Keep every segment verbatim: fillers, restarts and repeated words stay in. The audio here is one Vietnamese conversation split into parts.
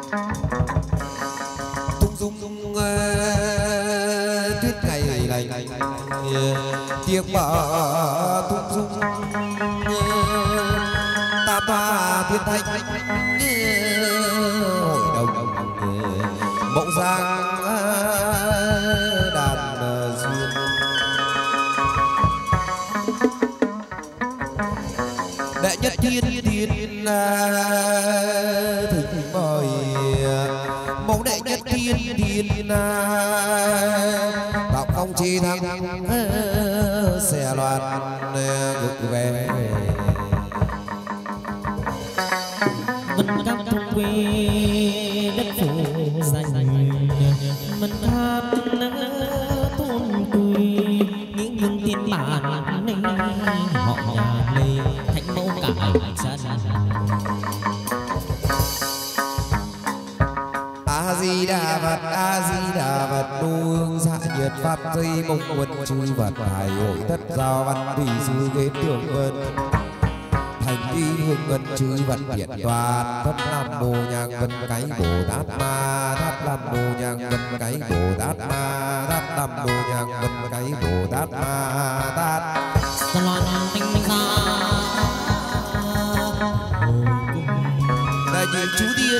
tung dung dung tuyết ngày lành tiếng bờ tung dung ta ba thiên thanh hội đồng mẫu giang đàn duyên đệ nhất thiên thiên thỉnh mời mẫu đệ nhất thiên thiên tạo công chi thăng xe loan ngược về vân các thông quê đất phủ dành vân tháp tôn quy những hương tiên bản này họ nhà lê thánh mẫu cải chân a di đà phật a di đà phật đô hương dạ nhiệt pháp dây mông quân chư vật hải hội thất giao văn thủy sư ghế tưởng vân thành y hương ngân chư vật điện toàn thất nam mô nhang vân cái bồ tát ma thất nam mô nhang vân cái bồ tát ma thất nam mô nhang vân cái bồ tát ma tát loan tinh ra đại diện chú tiên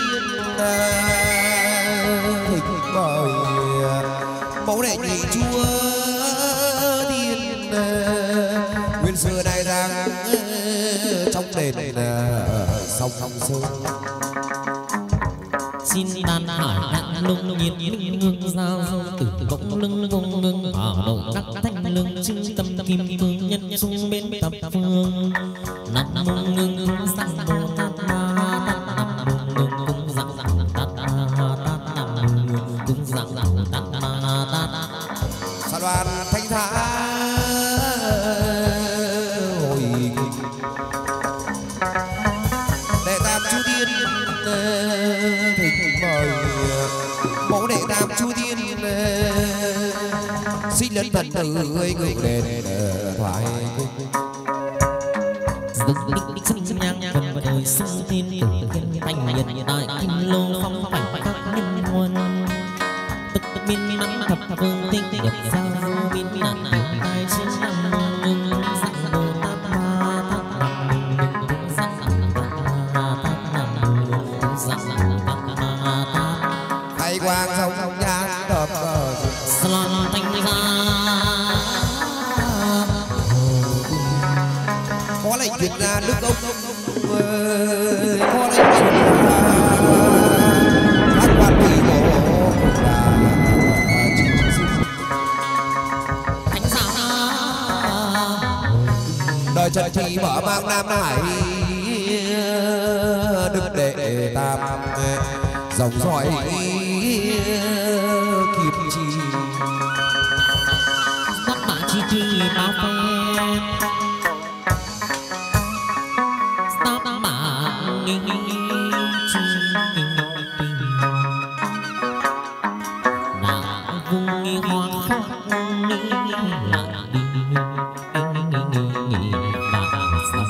thỉnh mời mẫu đệ nhị chúa tiên nguyên xưa đại giang trong đền sông sông sơn xin đàn hải đạn lung nhiên minh hương giao từ bỗng lưng vông ngưng vào đầu đắc thanh lương chư tâm kim phương nhân sung bên tập phương nam mô ngưng sang bồ tát ma tát nam mô ngưng cung dạng dạng tát ma tát nam mô ngưng cung dạng dạng tát ma tát sa loan thanh thá hồi đệ tam chú tiên thỉnh mời mẫu đệ tam chú tiên xin lân thần tử ơi người đền thoại dực đích đích sinh nhang nhang và đời sinh thiên tử thiên thành hiện tại kim lô phong cảnh các nhân huân tức tức biên nắng thập phương tinh nhập ra vô biên nạn nạn tai trên năm ngưng dạng bồ tát ma tát nam ngưng cung dạng tát ma tát nam ngưng cung dạng tát ma tát khai quang sông nhang đập salon thanh ra có lệnh truyền ra nước ông có lệnh truyền ra các quan vị bộ thánh giáo đời trần thị mở mang nam hải đức đệ tam dòng dõi kịp chi các bạn chi chi bao phe stop mạng nghi chi là vùng nghi hoa khóc nghi lại đi nghi nghi và sao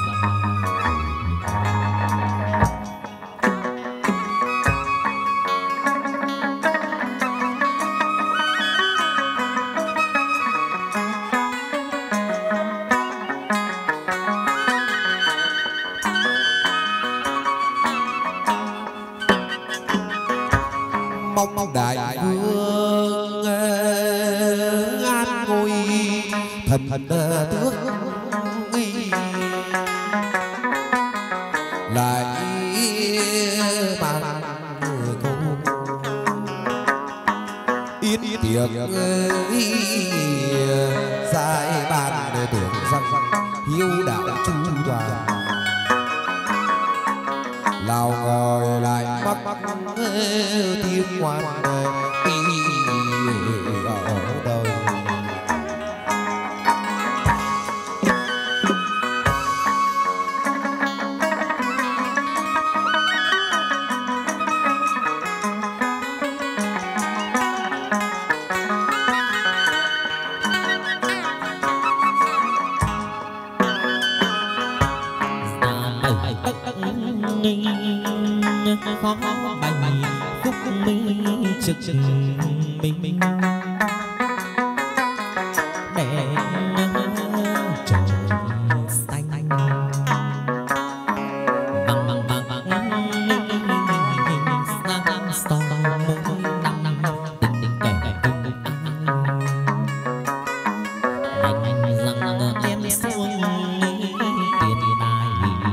mong đại vương an ngôi thần thần tước lại mang câu yến tiệc dài bàn để tưởng rằng hiếu đạo chu toàn lao ngồi lại mắc tiếng ngoan ở đời khó bày trực mình mình để trời xanh bằng bằng bằng bằng sáng soi năm năm tình tình kẻ tình anh anh rằng em xuống tiền tài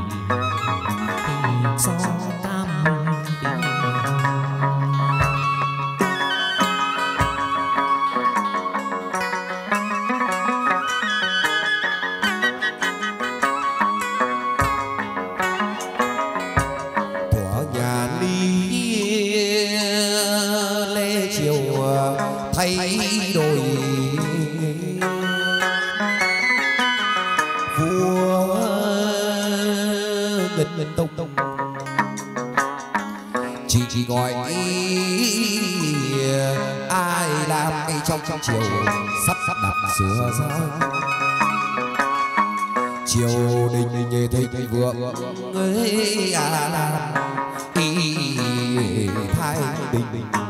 cho tam tình. Thay đổi vua ngân ngân tông tông chỉ chỉ gọi ai làm ngay trong trong chiều sắp sắp đặt sửa sang triều đình như thịnh vượng ấy à làm y thái bình.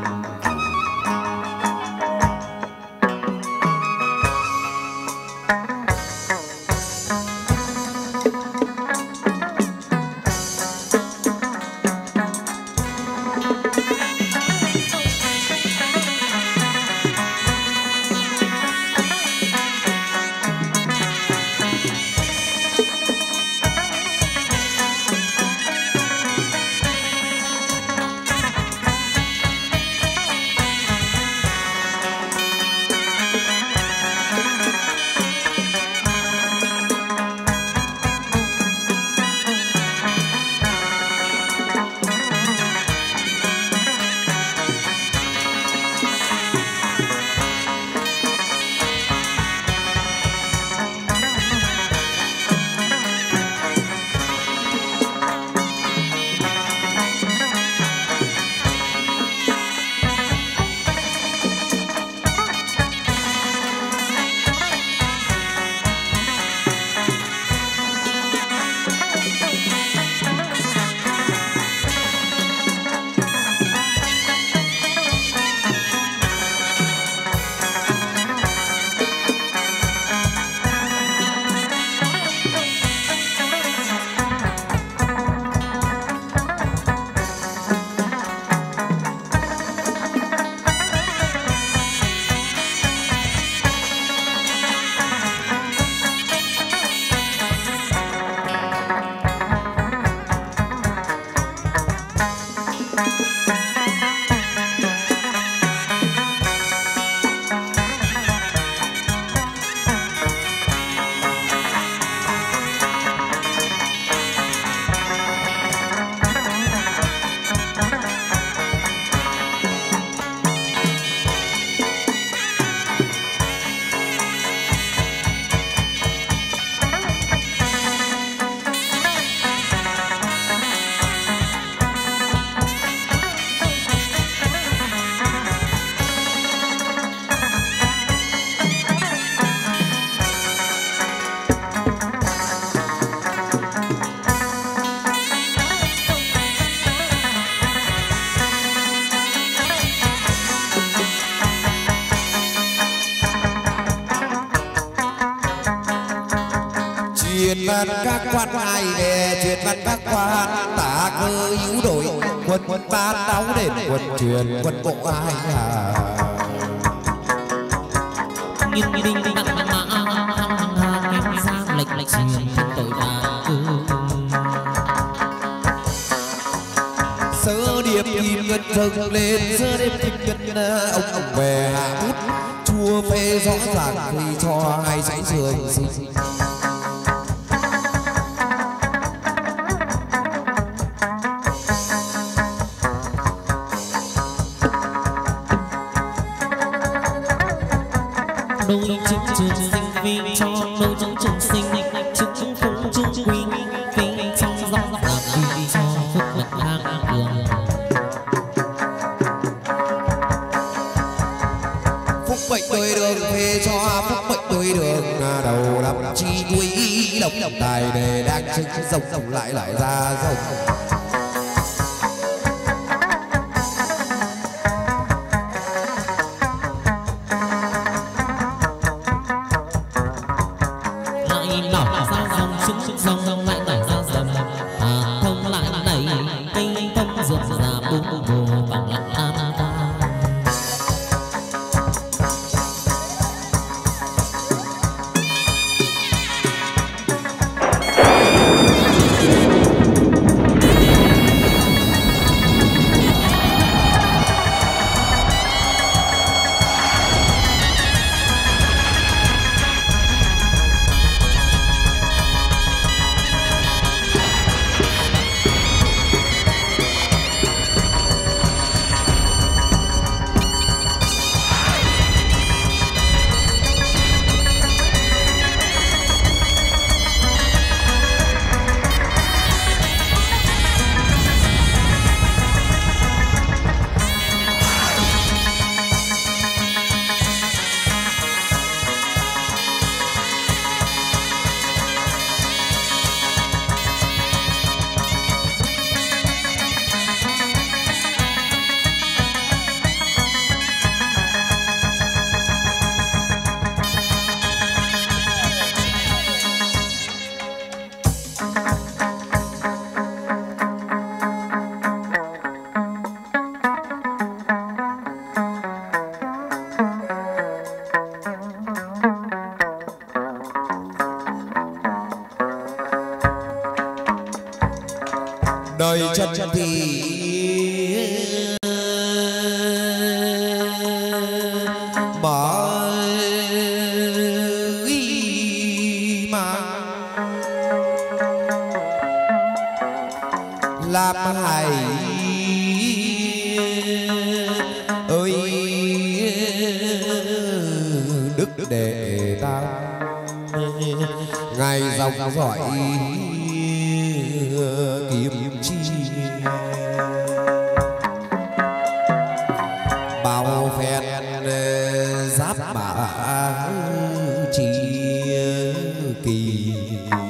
Truyền văn các quan ai về truyền văn các quan tả cơ yếu đổi quân quân ban đáo đền quân truyền quân bộ ai à nghiêng đinh đinh đặng mã em sang lệch lệch truyền tội đà cư sơ điệp kim ngân dâng lên sơ điệp kim ngân ông ông về hạ bút chua phê rõ ràng thì cho ai sẵn sàng sinh đôi chứng trường sinh vì cho đôi chứng trường sinh chứng không chứng quy vì trong gió là vì cho phúc bậc thang cường phúc bệnh đôi đường phê cho phúc bệnh đôi đường đầu năm chi quý độc độc tài đề đang chứng rồng rồng lại lại ra rồng vô vọng lặng an ta. đời chân thì mở ý mang làm hại ơi đức đệ ta ngày dòng giỏi kiếm chi bao phen giáp mã chi kỳ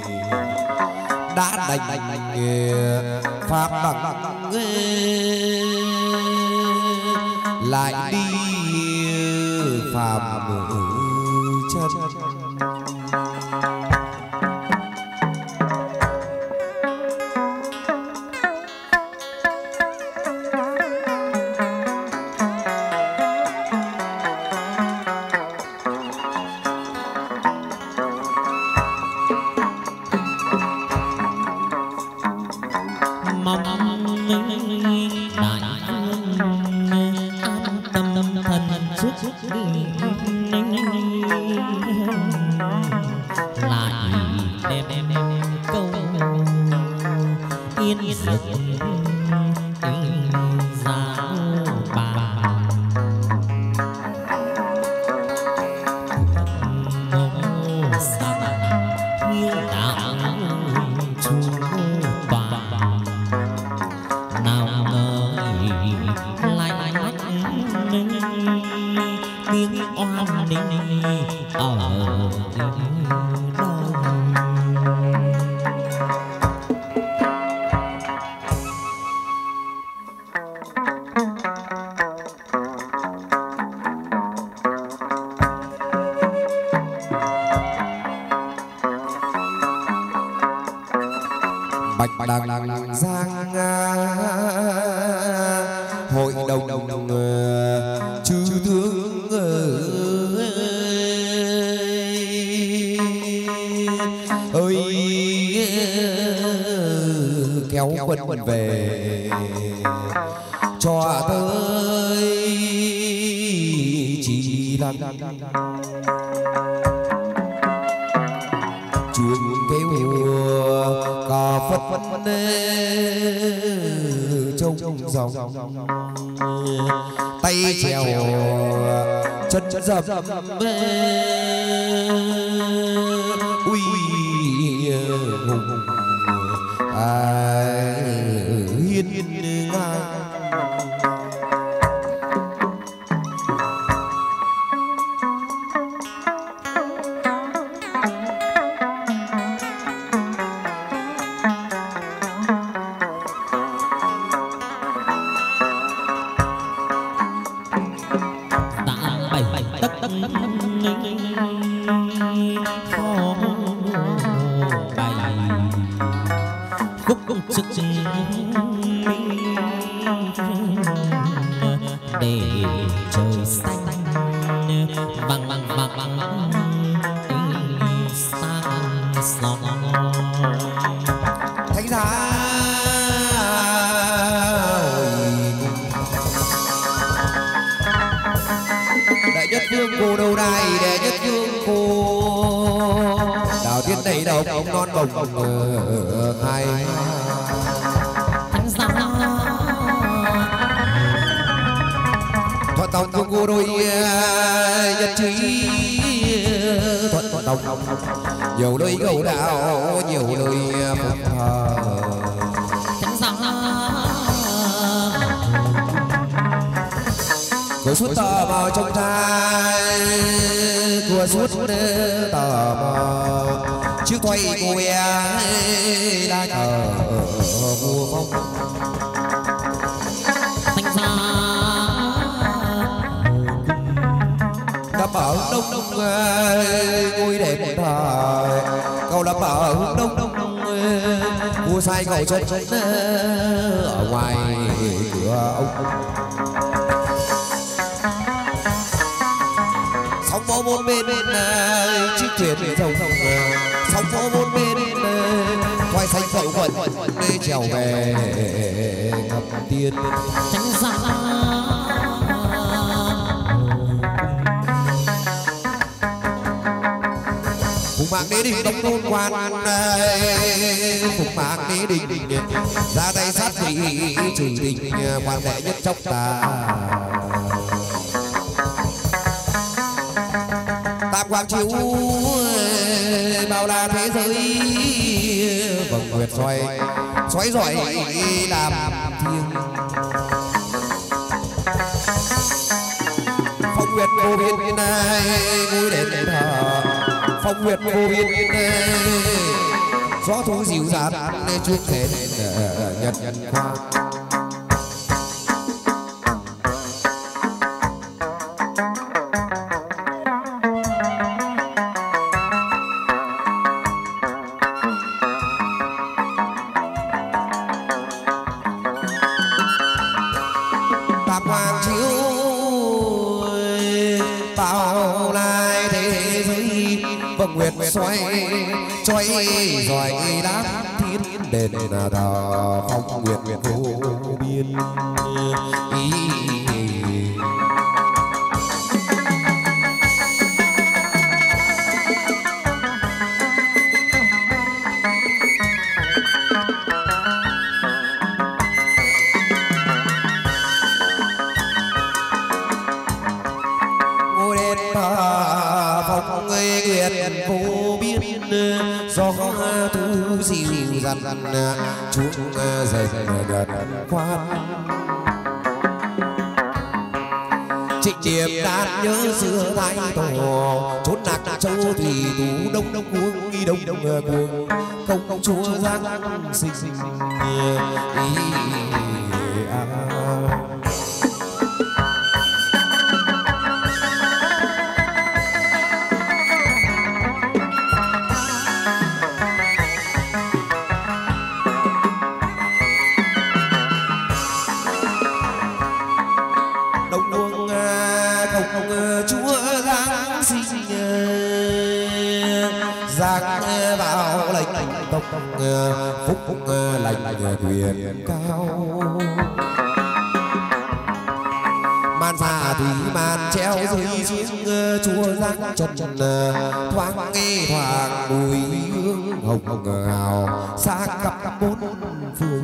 đã đành pháp bằng lại đi phàm chân bạch đằng giang hội đồng chư tướng ơi kéo quân về cho tới chỉ lăng chuông kêu cà phất phất trông dòng tay trèo chân dập uy hùng hiên ngang sức để trời xanh vang vang vang vang sang sóng thánh giá đệ nhất vương cô đầu đài đệ nhất vương cô đào tiên đầy đầu ông non bồng hai thánh giá thuận tòng vương cô đôi nhất trí thuận thuận tòng nhiều nơi gấu đạo nhiều nơi phục thờ thánh giá của suốt tờ mờ trong trai của suốt tờ mờ chiếc thoay cô bé đang ở mùa phong thánh giá đắp ở đông đông ngôi đền thờ cầu đắp ở đông đông vua sai cầu chân ở ngoài cửa ông sóng vỗ bốn bên chiếc thuyền dòng sóng vỗ bốn bên quay xanh dậu quần đi trèo về ngập tiên thánh giá phụng mạng đế đình đông thôn quan phụng mạng đế đình ra tay sát thị trừ đình quan đệ nhất chóc tà tam quang chiếu bao la thế giới vầng nguyệt xoay xoáy giỏi làm thiên phong nguyệt cô biên ngôi đền thờ phong nguyệt cô biên gió thu dịu dàng chuông rền nhật nhật khoa tam quang chiếu bao lai thế giới vầng nguyệt xoay xoay giỏi đám thiên đền thờ phong nguyệt vô biên ý phong nguyệt vô biên gió thu dịu dằn chuông dần dần khoan trịnh điểm đàn nhớ xưa thái tổ chốn lạc châu thì tú đông đông cuồng nghi đông đông cuồng không không chúa giang sinh sinh giang vào lệnh tộc phúc phúc lành quyền cao man xa thủy man treo dưới xuống chúa giang chân chân thoáng nghe thoáng mùi hương hồng hồng hào xa khắp bốn phương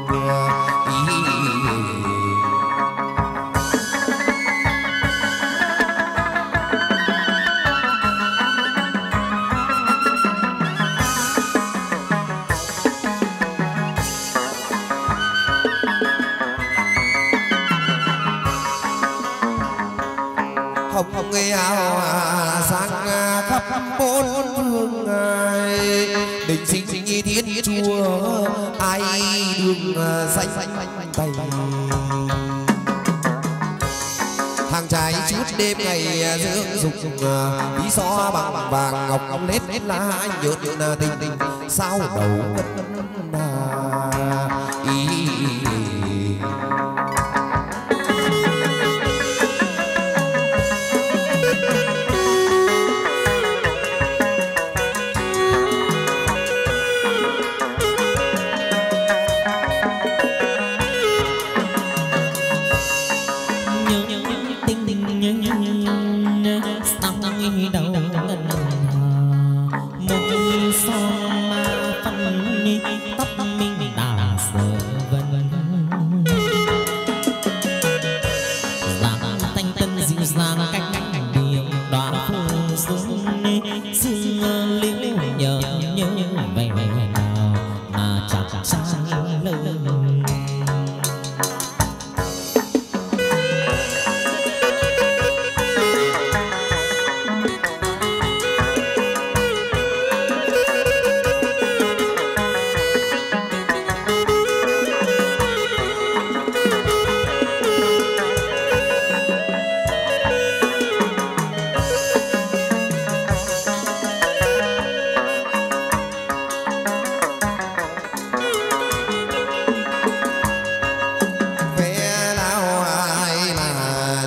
hồng hồng nghe áo sang khắp bốn phương đình sinh sinh như thiên chúa ai đường xanh tay hàng trái chút đêm ngày dưỡng dục bí xó bằng vàng ngọc lết lá nhợt nhợt tình tình sao đầu ý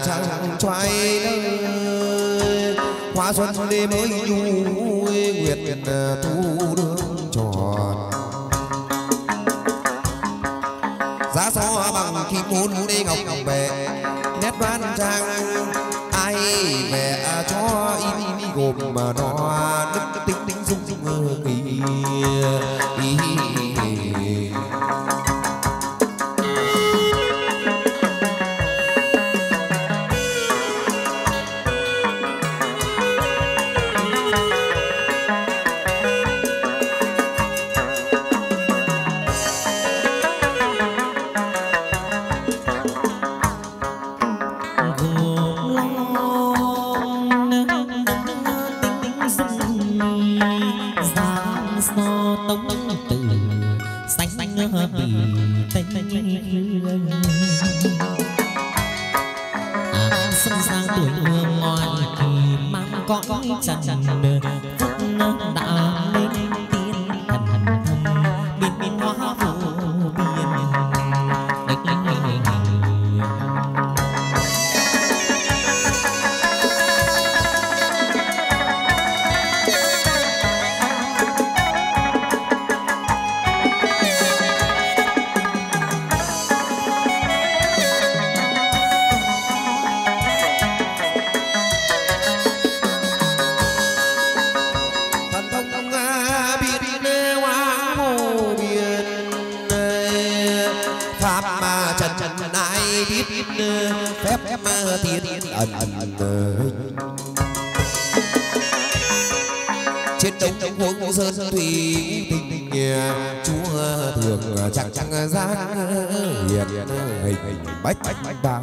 trăng choai nơi hoa xuân đêm mới nhu nguyệt thu đường tròn giá so bằng kim môn đi ngọc ngọc về nét đoan trang ai vẽ cho in gồm mà nó đức tính tính dung dung ý ý trên đông huống sơn thủy tình chúa thường chẳng chẳng giác hiền hình bách bách ba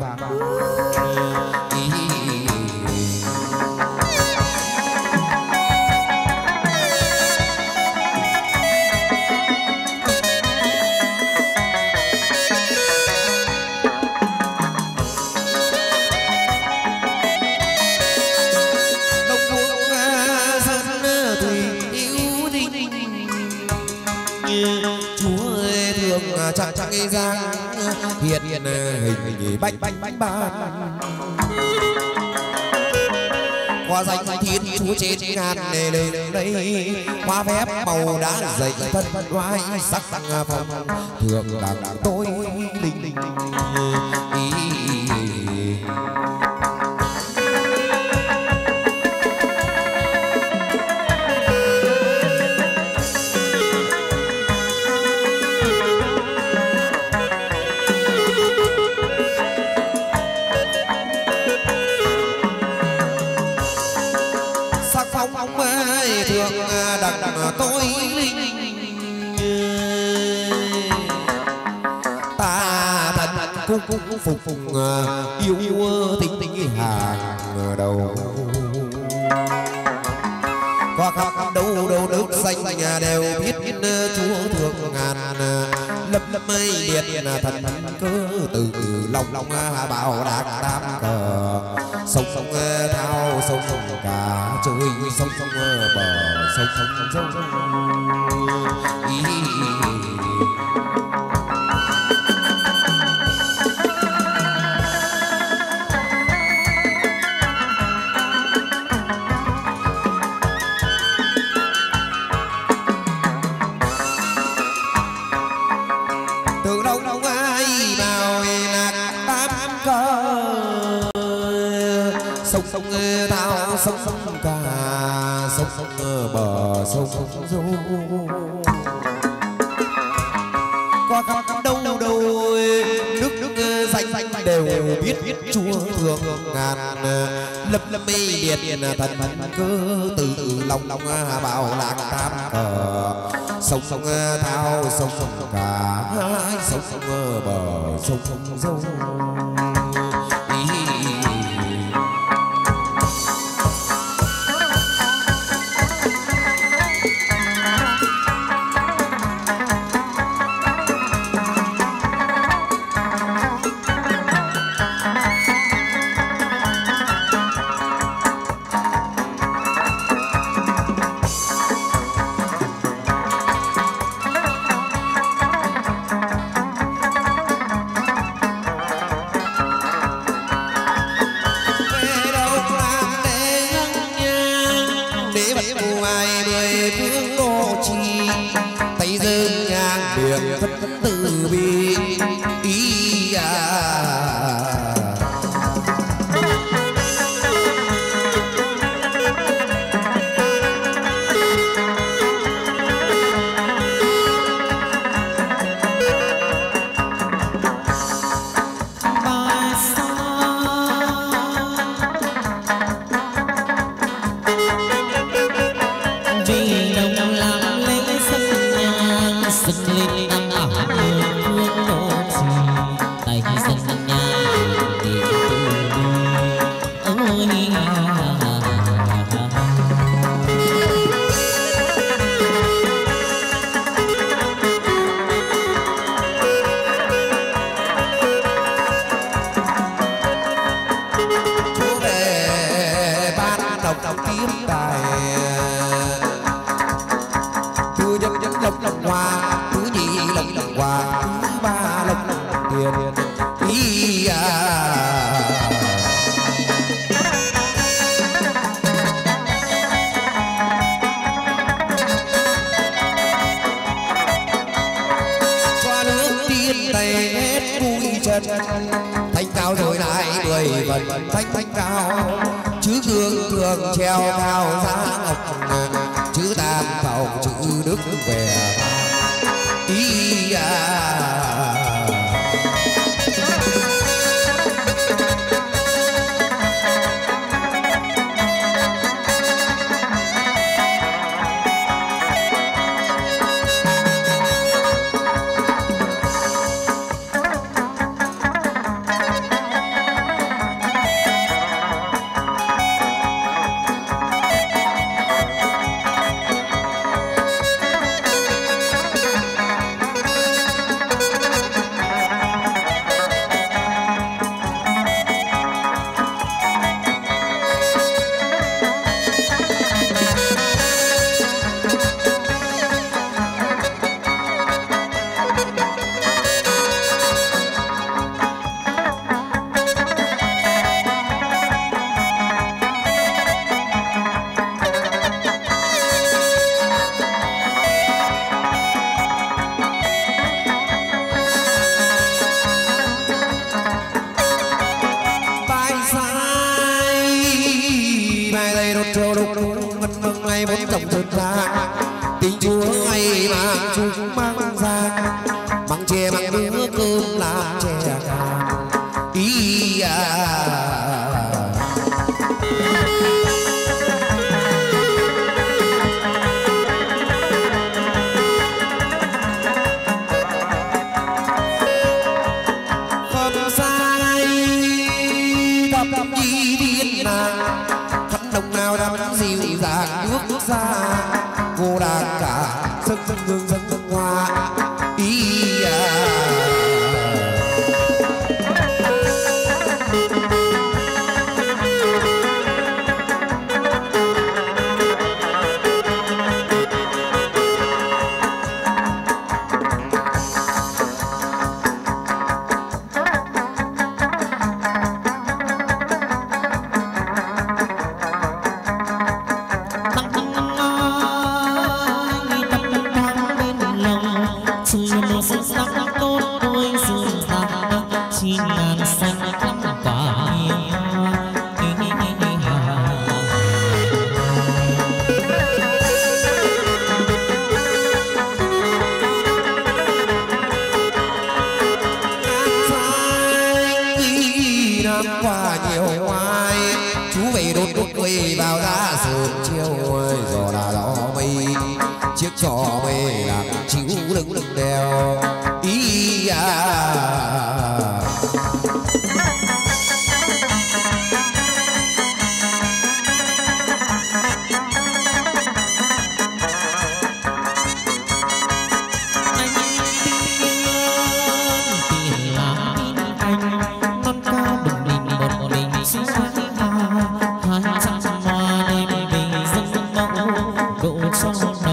chẳng chẳng ra hiện hiện hình bách bách bách ba qua danh thiên chúa trên ngàn nề lên đây hoa phép màu đá dày thân oai sắc phong thượng đẳng tôi linh linh tôi linh ta thật cung cung phục phục yêu yêu tình tình hàng đầu qua khắp đâu đâu nước xanh nhà đều biết chúa thương ngàn lập lập mây liệt thần cơ từ lòng lòng bảo đạc tam cờ sông sông thao sông sông cả chơi sông sông bờ sông sông sông ý từ đâu đâu ai vào lạc tam cơ sông sông thao sông sông cả sông sông bờ sông sông du qua khắp đâu đâu nước nước xanh xanh đều biết biết chúa thương ngàn lập lập mây liệt thần thần cơ từ lòng lòng bảo lạc tam cờ sông sông thao sông sông cả sông sông bờ sông sông dâu vương đô chi tay dương nhang miệng phật từ bi ý à. Thanh cao rồi lại mười phần thanh thanh cao chứ gương thường treo cao giá ngọc chữ tam cầu chữ đức về ý à.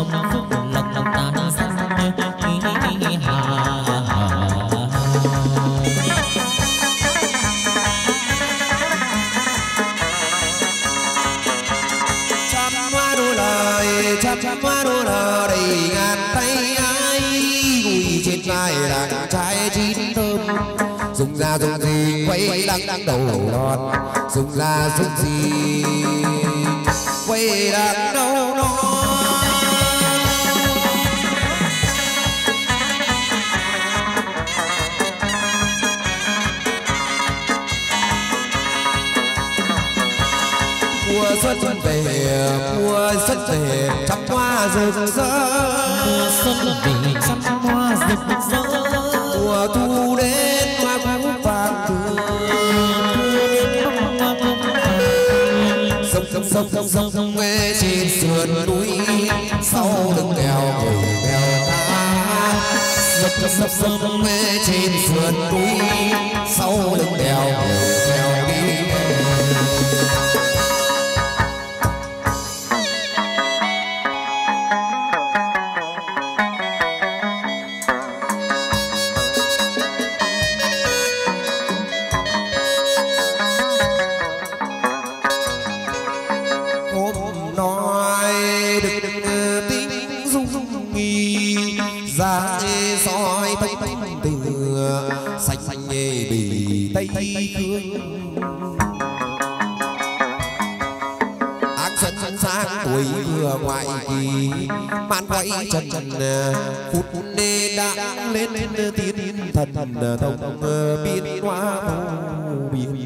Hãy subscribe cho kênh Ghiền Mì Gõ để không bỏ lỡ những video hấp dẫn. trăm hoa đô nở đầy ngàn tay ai gùi trên vai đàn trai chín thơm dùng ra dùng gì quay lăng lăng đầu non dùng ra dùng gì quay lăng đầu non mùa xuân về mùa xuân về trăm hoa rực rỡ mùa xuân về trăm hoa rực rỡ mùa thu đến hoa cúc vàng sông sông sông sông sông sông nghe trên sườn núi sau lưng đèo ngồi đèo ta sông sông sông sông nghe trên sườn núi sau lưng đèo ngồi đèo đi tuổi vừa ngoại kỳ man quay trần trần phút nê đã lên lên tiến thần thần thông biên hoa biên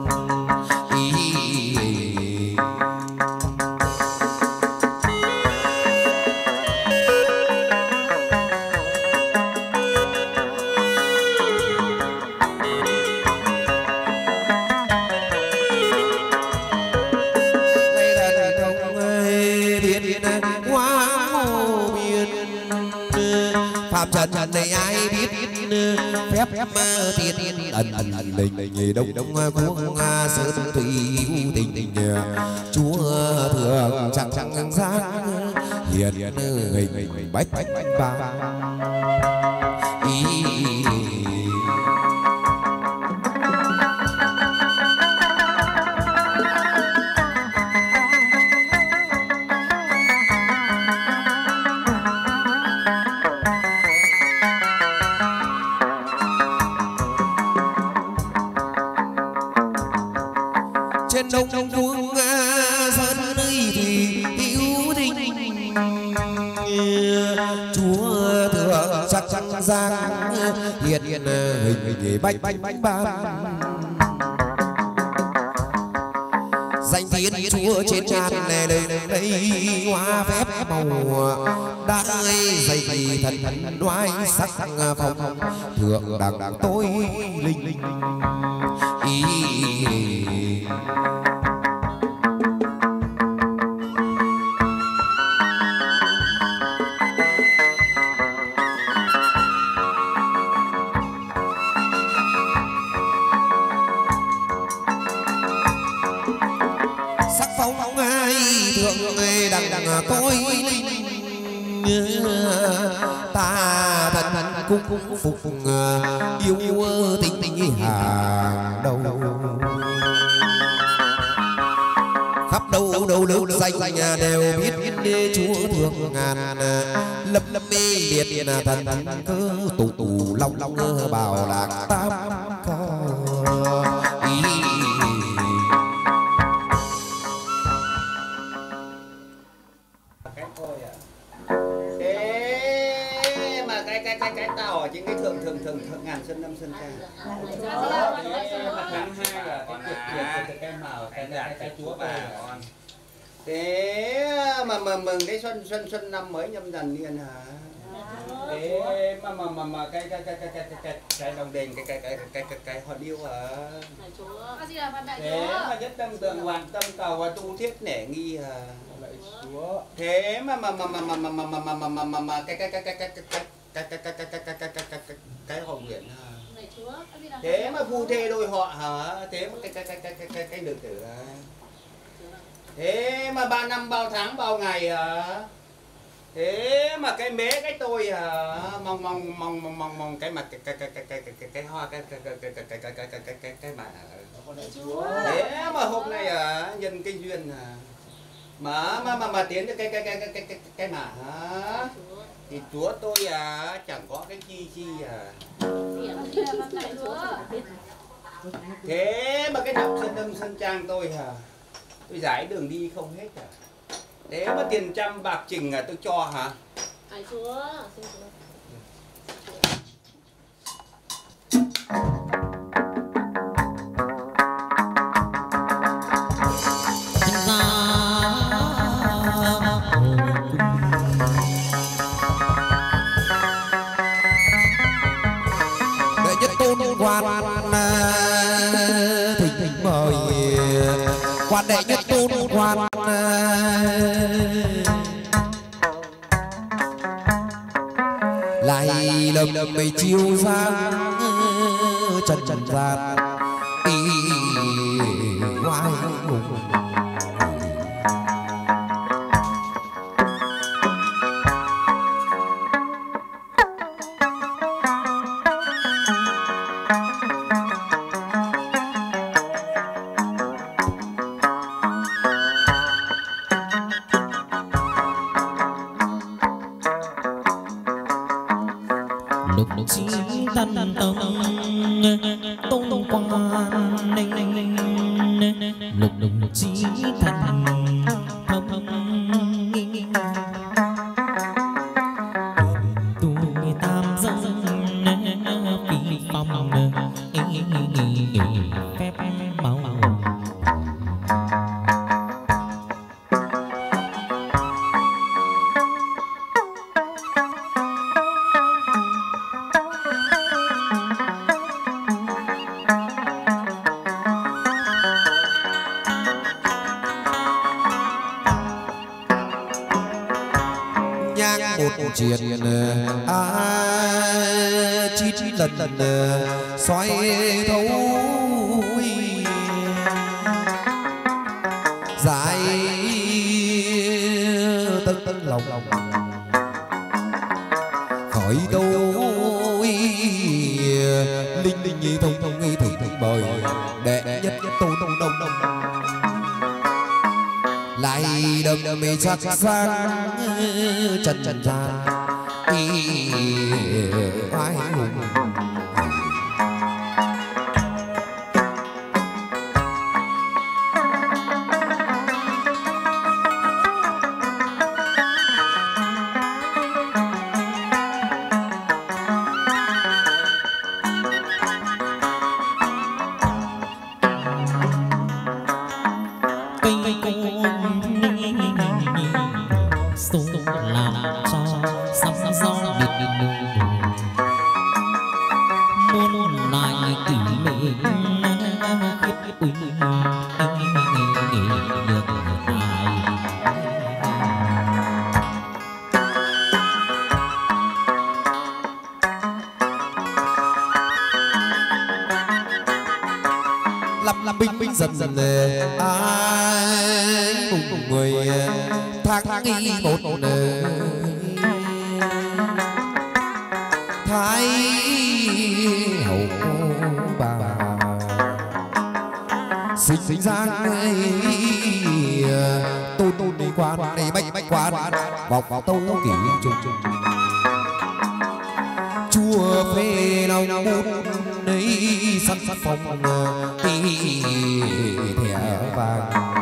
trần này ai biết phép tiên ẩn ẩn đình nghề đông đông cuống sơn thủy tình tình chúa thường chẳng chẳng sáng hiền hình bách bách ba đông đông cuống sơn nơi thì hữu tình chúa thượng sắc sắc giang hiện hình hình bách bách ban danh tiếng chúa trên tràn này đây đây hoa phép màu đã dày thần thần đoái sắc phong thượng đẳng tôi linh linh ý tôi ta thần thần cung cung phục yêu tình tình hàng đầu khắp đâu đâu đâu danh đều biết biết chúa thương ngàn lâm lâm mê liệt thần thần cơ tù tù long long bảo lạc tam ca những cái thường thường thường thường ngàn xuân năm xuân ca tháng hai là cái tiệc tiệc của cái màu cái cái cái chúa bà con thế mà mà mừng cái xuân xuân xuân năm mới nhâm dần niên hả thế mà mà mà mà cái cái cái cái cái cái cái đồng đền cái cái cái cái cái cái hòn điêu hả thế mà nhất tâm tượng hoàn tâm cầu và tu thiết nể nghi hả thế mà mà mà mà mà mà mà mà mà mà mà mà cái cái cái cái cái cái cái cái cái cái cái cái cái cái cái cái hồng nguyện thế mà phu thê đôi họ hả thế mà cái cái cái cái cái cái cái được tử thế mà ba năm bao tháng bao ngày hả thế mà cái mế cái tôi hả mong mong mong mong mong mong cái mặt cái cái cái cái cái cái cái hoa cái cái cái cái cái cái cái cái cái cái cái mà thế mà hôm nay à nhân cái duyên à mà mà mà mà tiến cái cái cái cái cái cái cái mà hả? Thì chúa tôi à chẳng có cái chi chi à. Thế mà cái nọc sơn đâm sơn trang tôi à, tôi giải đường đi không hết à. Thế mà tiền trăm bạc trình à tôi cho hả? Ai chúa, xin chúa. đệ nhất tôn quan thỉnh thỉnh mời quan đệ nhất tôn quan lại lầm mây chiêu sang trần trần gian y hoài hùng. Chí thân tâm tôn quan lục lục chí thân thâm tu tam dân phi phong phép máu một chuyện à, chín lần lần xoay thấu dài tân tân lòng khỏi đâu linh linh nhi thông thông nghi thủy thủy bời đệ nhất tô tô đông đông lại đầm mê sắc sang trần trần gian y oai hùng. Làm cho sóng gió biệt muôn lại kỷ lệ kiếp uy được lắm lắm binh binh dần dần ai cùng người tháng nghi một thái hậu bà sinh sinh giang tôn tôn đi quan này bách bách quan bọc vào tâu kỷ trùng trùng chùa phê lòng bút đấy săn săn phòng tí thẻ vàng.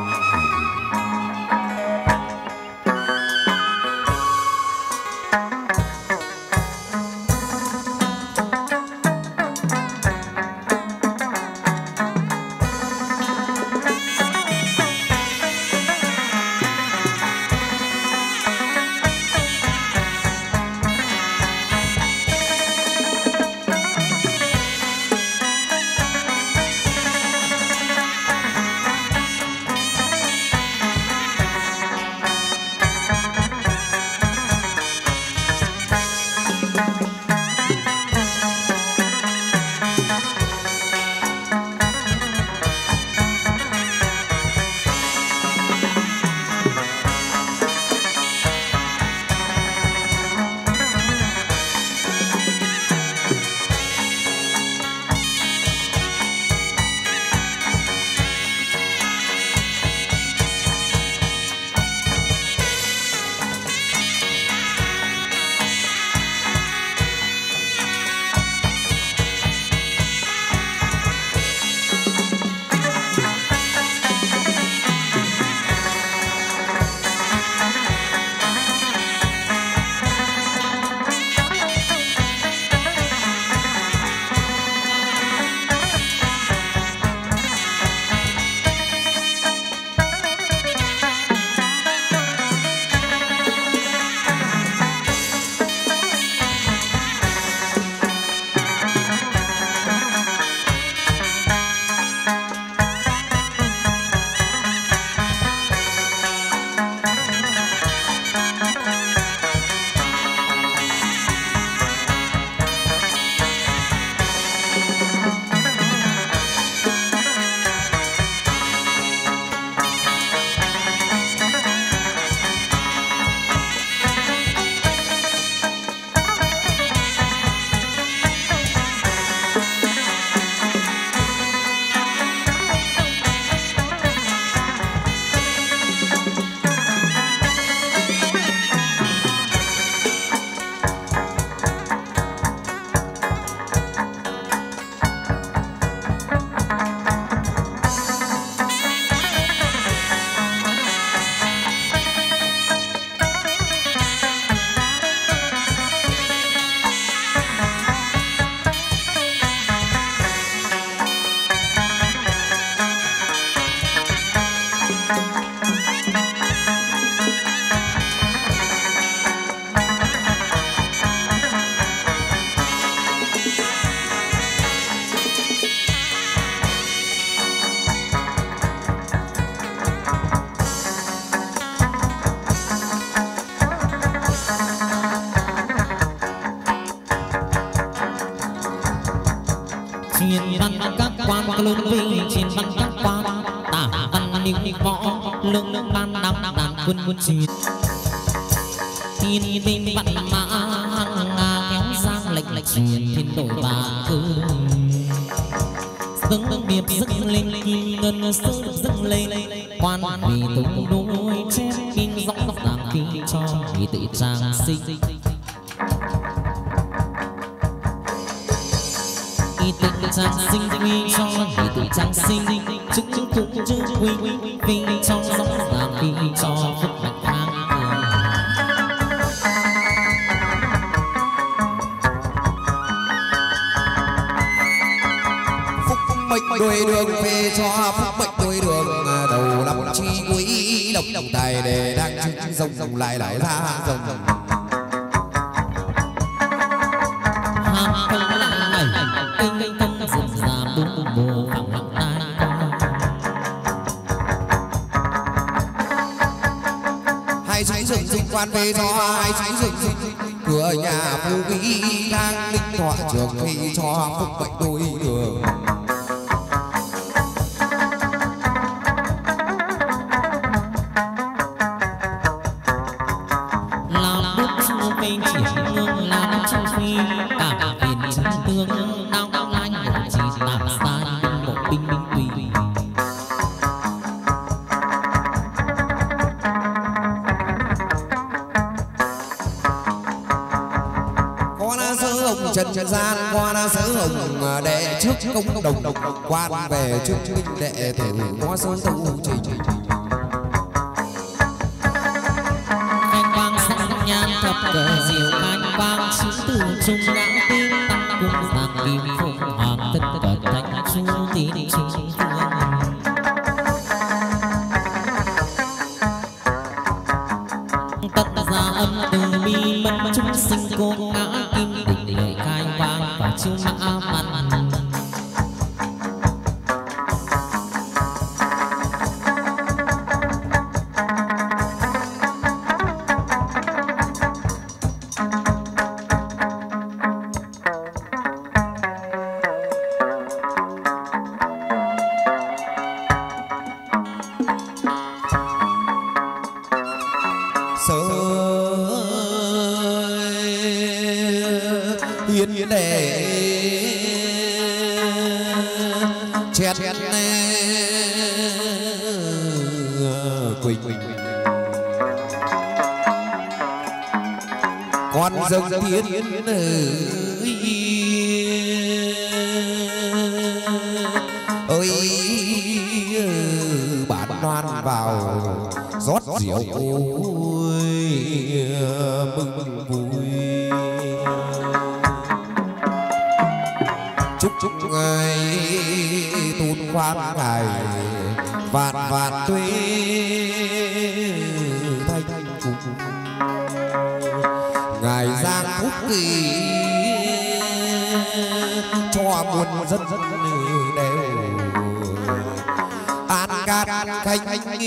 những võ lưng lưng ban đám đàn quân quân chiến thiên bên vạn mã kéo sang lệnh lệnh truyền thiên đổi bà cư dâng biệt dâng lên kim ngân sơn dâng lên quan vì tung đôi chép kinh rõ ràng kinh cho vì tự trang sinh y tự trang sinh quy cho vì tự trang sinh chứng chứng cũng chứng quy vì cho rõ ràng vì cho phúc mạnh khang mệnh đuôi đường về cho phúc mệnh đuôi đường đầu năm chi quý độc đồng tài để đang chứng rồng rồng lại lại ra rồng ham không lại ngày kinh tâm dần giảm đúng mùa phẳng lặng tai hai trái rừng rừng quan về cho hai trái rừng rừng cửa nhà phú quý đang linh thọ trường khi cho phúc mệnh đuôi đường trần trần gian quan sớ hồng đệ trước công đồng đồng quan về trước minh đệ thể có sơn tấu trình anh quang xanh nhan thập cờ diệu anh quang chín từ trung ngã tiên tăng cung giang kim phụng hoàng tất cả thánh chu tín chính phương tất gia âm từ bi mật chúng sinh cô ngã kim định lệ khai vang và chiêu mã văn con dâng tiến ơi bản đoan vào rót rượu ôi mừng vui chúc chúc ngài tôn khoan ngài vạn vạn tuế thanh cùng ngài giang phúc kỳ cho muôn dân dân đều an cát khánh khánh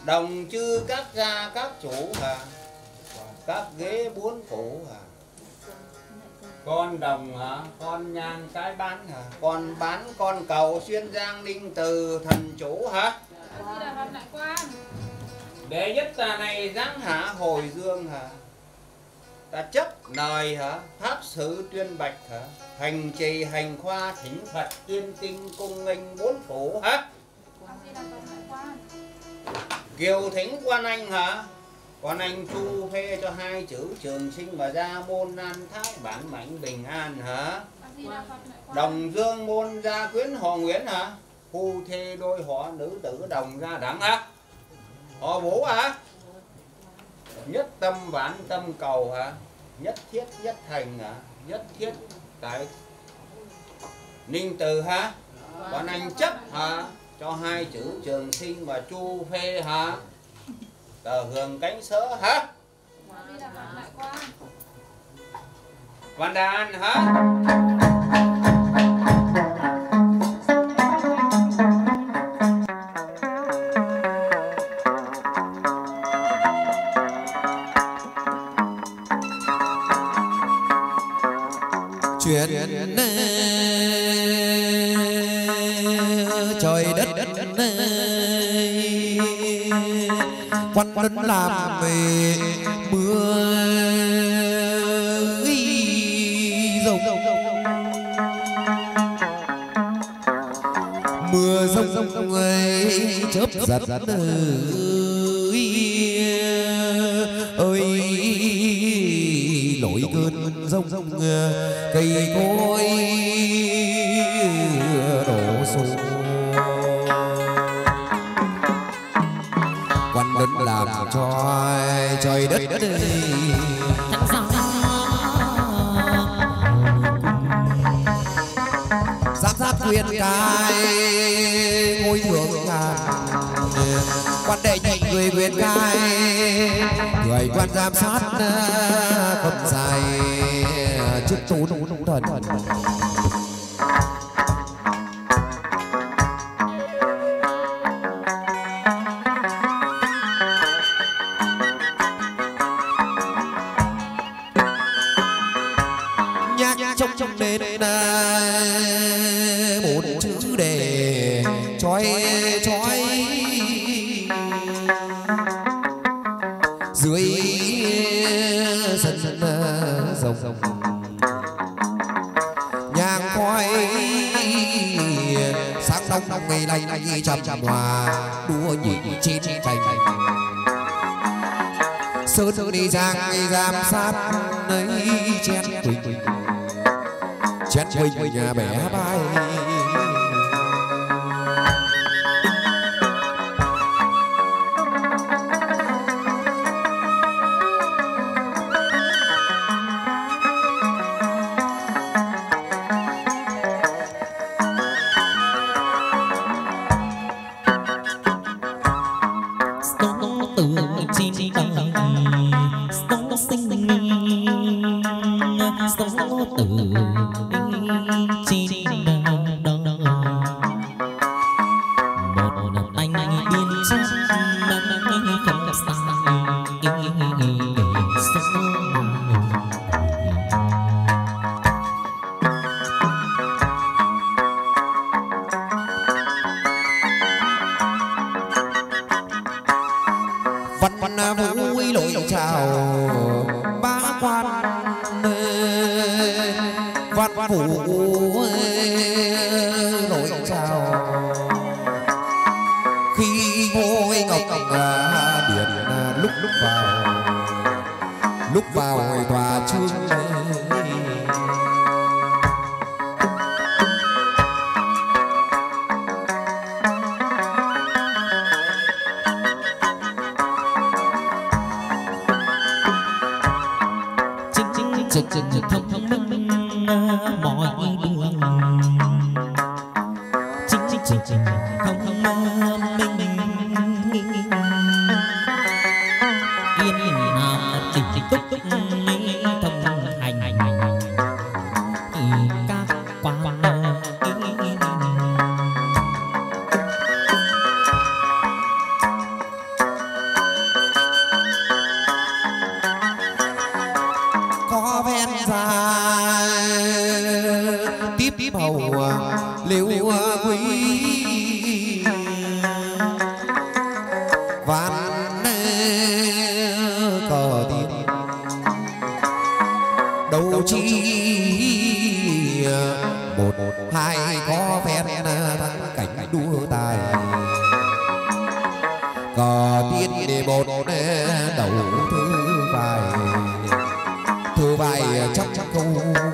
Đồng chư các gia các chủ hả, các ghế bốn cổ hả. Con đồng hả, con nhang cái bán hả, con bán con cầu xuyên giang ninh từ thần chủ hả. Đệ nhất tà này giáng hạ hồi dương hả, ta chấp nời hả, pháp sự tuyên bạch hả, hành trì hành khoa thỉnh Phật tuyên kinh cung nghênh bốn phủ hả. Kiều thính quan anh hả, quan anh chu phê cho hai chữ trường sinh và gia môn an thái bản mãnh bình an hả. Đồng dương môn gia quyến họ Nguyễn hả, phu thê đôi họ nữ tử đồng gia đẳng hả. Họ Vũ hả, nhất tâm vãn tâm cầu hả, nhất thiết nhất thành hả, nhất thiết tại ninh từ hả. Còn anh chấp hả, cho hai chữ trường sinh và chu phê hả, tờ hưởng cánh sớ hả. Văn đàn hả. Chuyện trời đất quan đất làm về mưa rồng, mưa rông ấy chớp giật ơi nổi cơn rông cây cối đổ sụp. Quan đất làm cho trời đất giám sát quyền cai ngôi thượng ngàn. Quan đệ nhị người quyền cai, người quan giám sát cầm dài chức tú thần. Nhạc trong trong đền bốn chữ đề chói chói dưới sân rồng rồng nhang khói sáng đông đông ngày lành lành chăm chăm hòa đua nhị chi chi thành sơn đi giang đi giám sát ấy chén quỳnh chén quỳnh nhà bé bay. Vui lội chào bá quan văn phủ lội chào khi ngôi ngọc điện lúc lúc vào lúc vào tòa trương. Trực trực trực thông thông minh mọi đường chính chính chính chính thông thông minh yên yên nào tình tình túc túc thông hành các quan liễu quý vạn cờ tiên đấu chi một hai có phen thắng cảnh đua tài cờ tiên để một đầu thứ vài thứ vài chắc chắc câu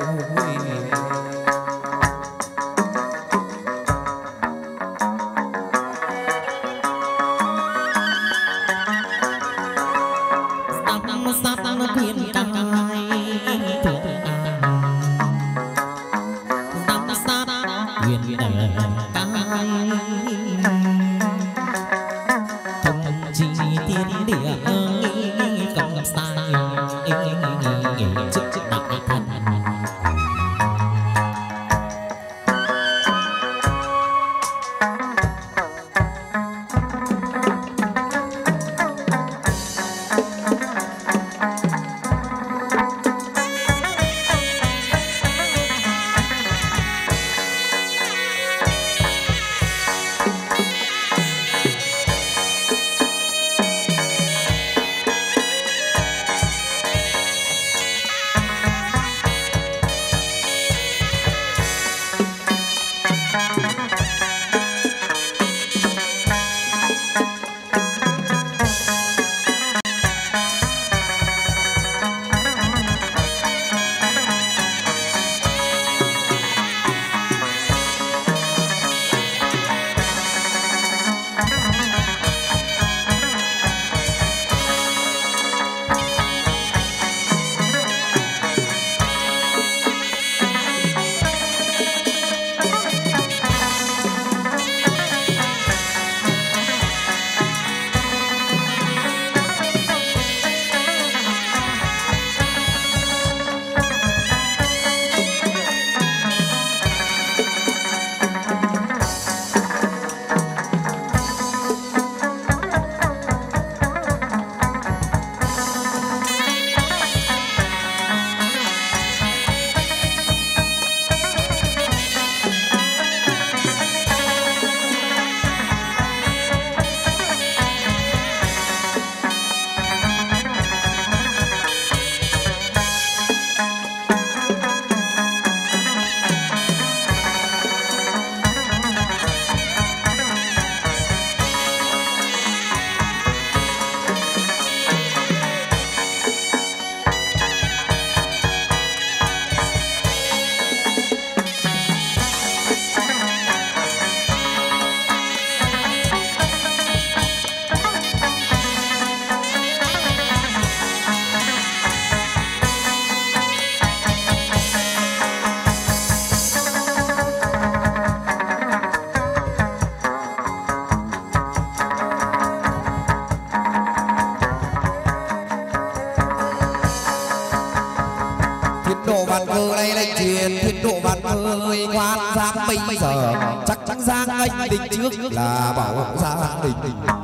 bây giờ chắc chắn Giang Anh định trước là bảo Giang Đình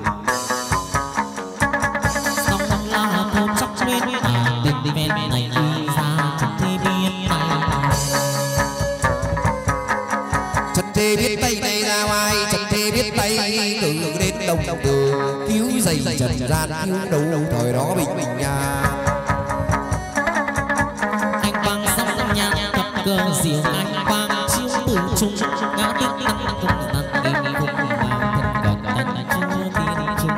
song la thơm chắc lên tình ven này đi ra chẳng thể biết tay chẳng thể biết tay này ra ngoài chẳng thể biết tay từ đến đông từ cứu dây trần gian cứu đấu thời đó bình bình nhà anh quang song nhà thập cờ diệu anh quang chiếu từ trung ngã tiếng tăng cùng tàn đêm cùng vào thật còn tàn chưa đi chung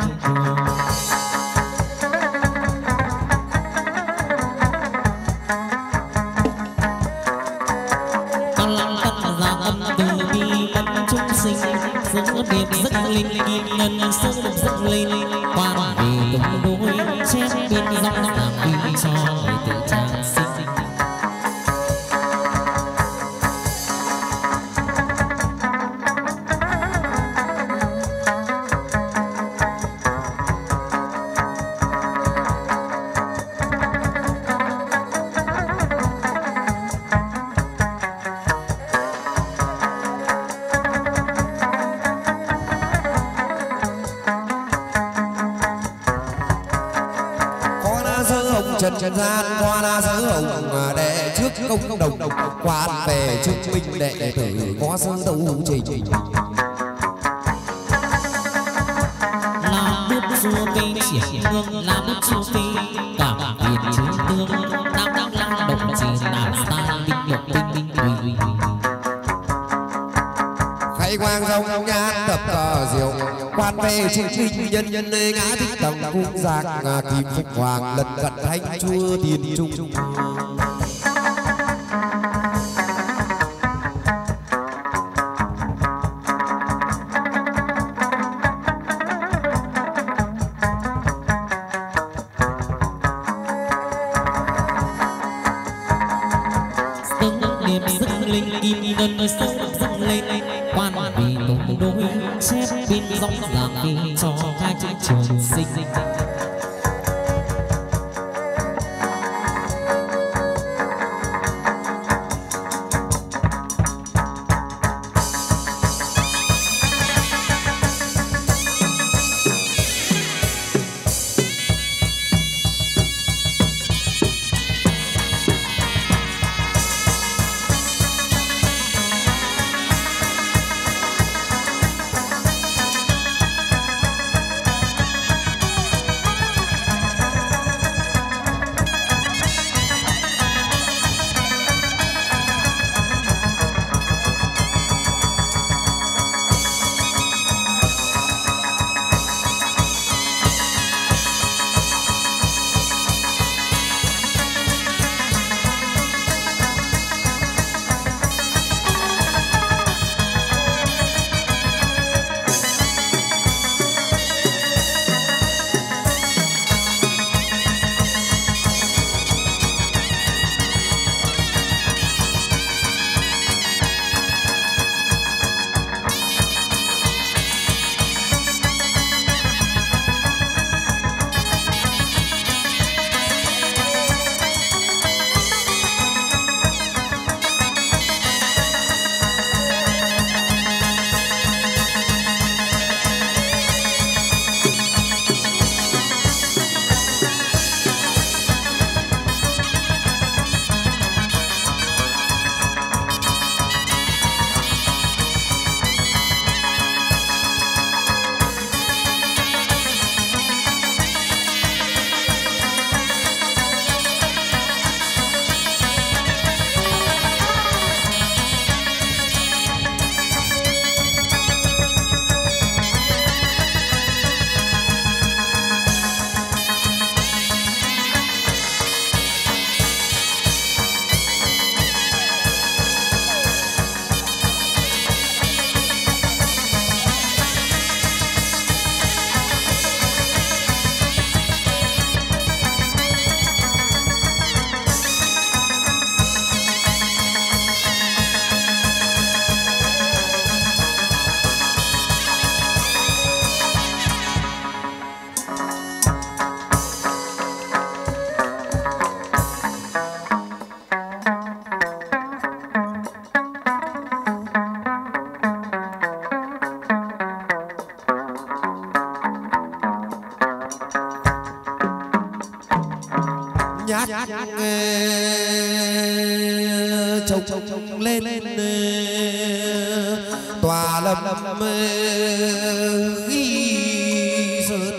con lăng tân ra âm từ bi bất trung sinh giữa điệp rất linh kim ngân sông rất lên quan vì cùng đôi chết bên dòng làm vì cho người tự trang sinh sớ hồng trần trần gian quan sớ hồng đệ trước công đồng quan về chứng minh đệ tử có sớ đấu trình làm bước xua cây triển hương làm bước xua cây cả tiền chứa tương đang đang lăng động chỉ nào sai binh lục binh binh quỳ khai quang rong nhan tập cờ diệu quan về chứng minh nhân nhân nơi ngã thích tầng cung giặc kim phúc hoàng lần cận thánh chúa tiền trung nhát trông trông lên tòa lâm ghi sơn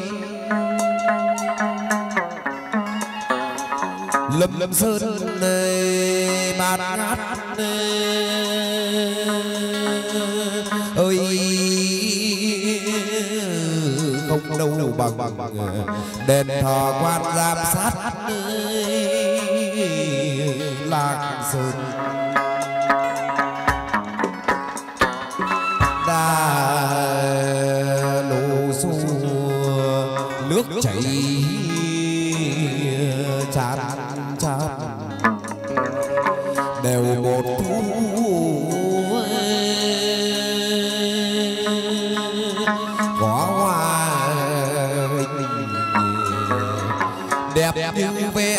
lâm lâm sơn bát ngát ơi không đâu bằng bằng đền thờ quan giám sát Lạc Sơn đà lô xu nước chảy tràn tràn đều một thu có hoa đẹp như vẽ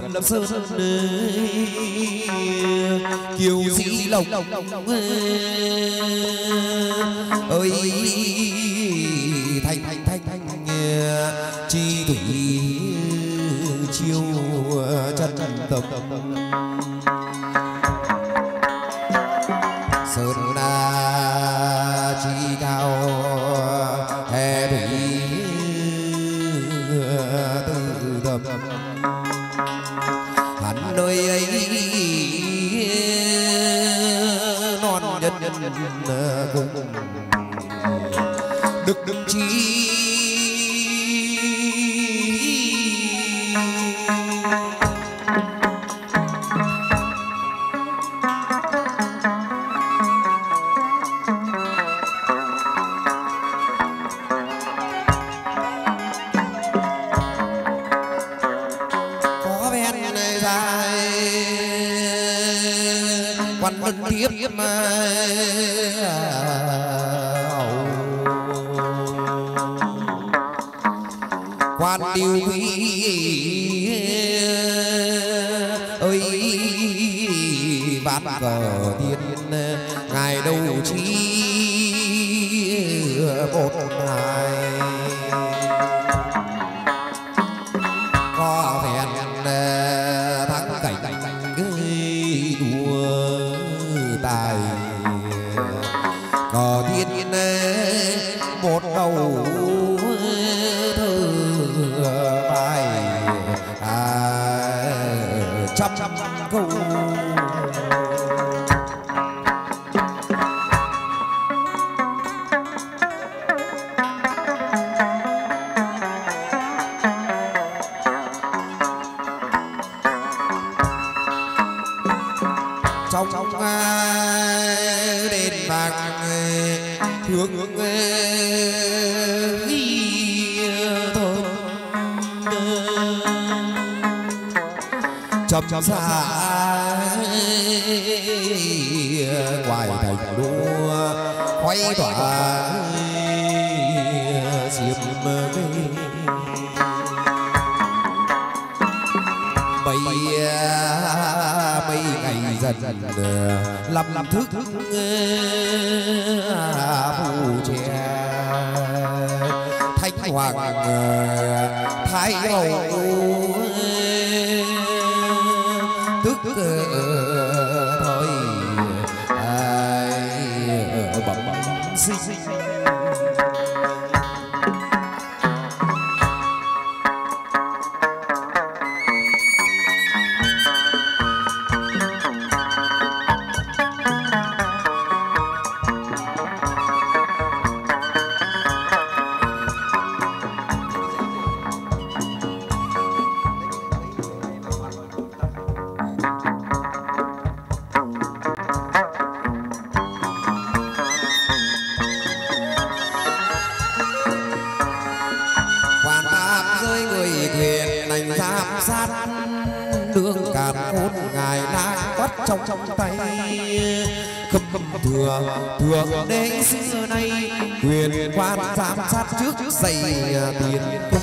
lâm sơn kiều sĩ lộc ơi thanh thanh thanh thanh chi thủy chiêu chân tộc sơn na chi cao hè thủy tư thập hắn nơi ấy non nhân nhân cùng đức đức chi tiếp mà quan điều quý ơi ván cờ thiên ngài đâu chi một ngày có hẹn thắng cảnh đua tài có thiên một đầu thơ bài à, trăm câu trong đền vàng hướng thơm chậm chậm xa ngoài thành đua quay tỏa xiêm mây mây ngày dần lâm lâm thức phù che thanh hoàng thái hậu tức thôi bẩm sinh trong trong tay khâm khâm thừa thừa đế xưa nay quyền quan giám sát trước trước dày tiền cung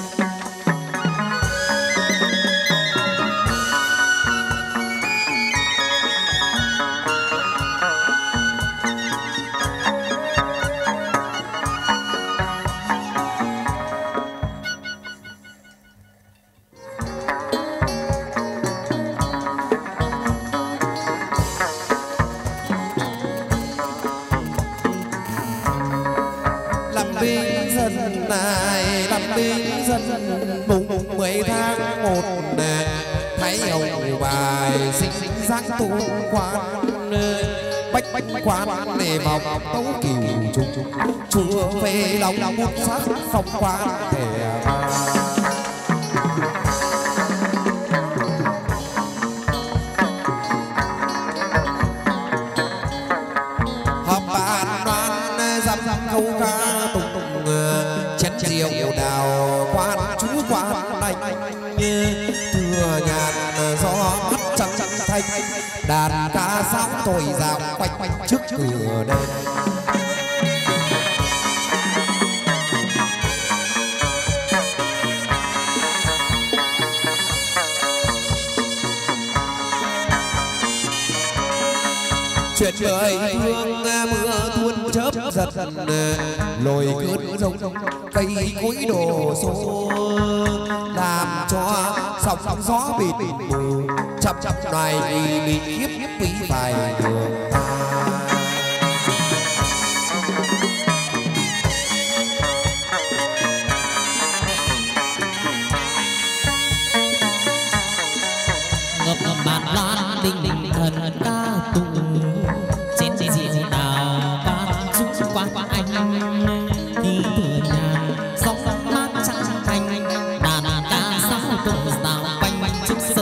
mùng mười tháng một thấy hồng bài xinh xinh dáng tu quan bách bách quan để vòng tấu kiều trung chúa về lòng bút sắc phong quan thể họp bàn đoan dăm dăm câu ca tụng tụng chén rượu đào quan chú quan này thừa nhàn gió mắt trắng trắng thanh đàn ca sáo thổi dạo quanh quanh trước cửa đền chuyện đời thương mưa tuôn chớp giật lồi cơn rông cây cối đổ xô làm cho sóng gió bịt mù chập chập loài bị khiếp quý phải đường ngọc bàn lan đình đình thần ca tụng trên rượu đào bát rung qua qua anh thì thừa nhàn sóng mát trắng thanh đàn ca sáo cùng rào quanh trước sân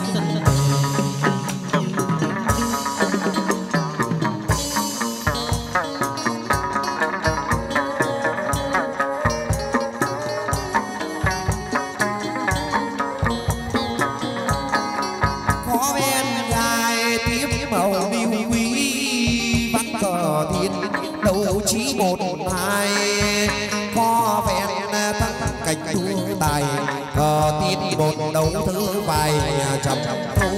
chí một hai có vẹn thắng cảnh thua tài cờ tin một đấu thứ vài trăm thu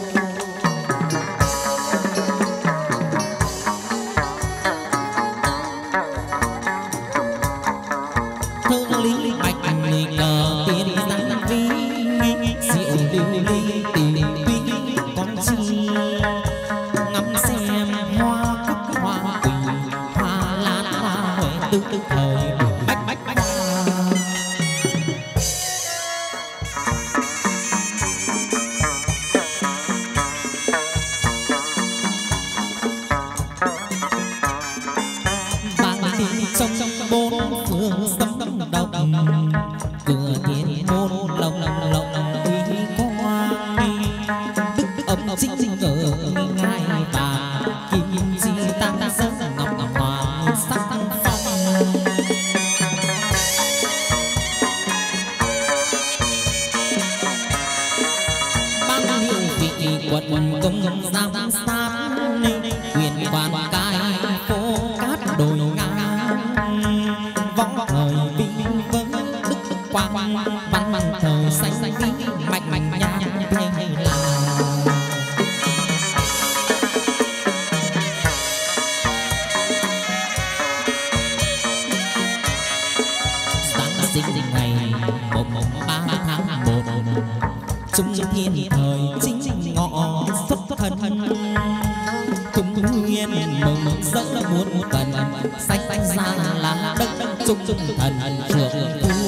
thương lý bạch người cờ tiền giang vi rượu lưu ly tình tuy con chi ngắm xem hoa cúc hoa quỳnh hoa lan hoa huệ tư tư thời bách bách bách vang tiếng trong trong bốn phương sấm đầu cửa thiên môn lồng lồng lồng lồng uy quang đức âm chính chính ở ngai bà kim di tăng sớm ngọc ngọc hoàng sắc phong ban hiệu vị quận công giang sát quyền quan cai phố cát đồi ngang vong thời vinh vâng đức quang văn văn thời xanh xanh mạnh mạnh nha hay là sáng sinh ngày một một ba tháng một trung thiên thời chính ngọ xuất thân cùng nguyên mừng rỡ muốn cần xanh xanh ra là đất trung trung thần trường thu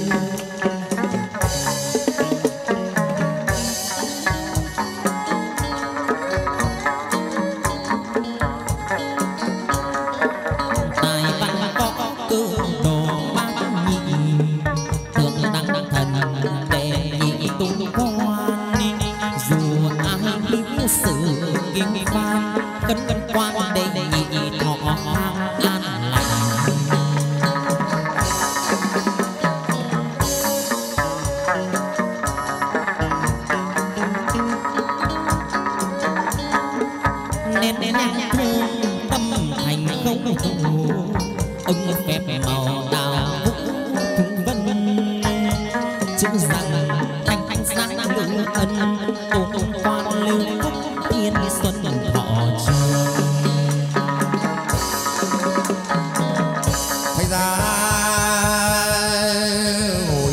tài văn có cơ đồ mang nhị thượng đăng thần đệ nhị tu quan dù ai biết sự kinh phan cân cân quan đệ nhị thọ an lành nên nên nhang thương tâm thành không thủ ưng phép màu đào thung vân chữ rằng thanh thanh sáng ngữ ân tôn tôn quan lưu phúc yên xuân thọ trường thay ra hồi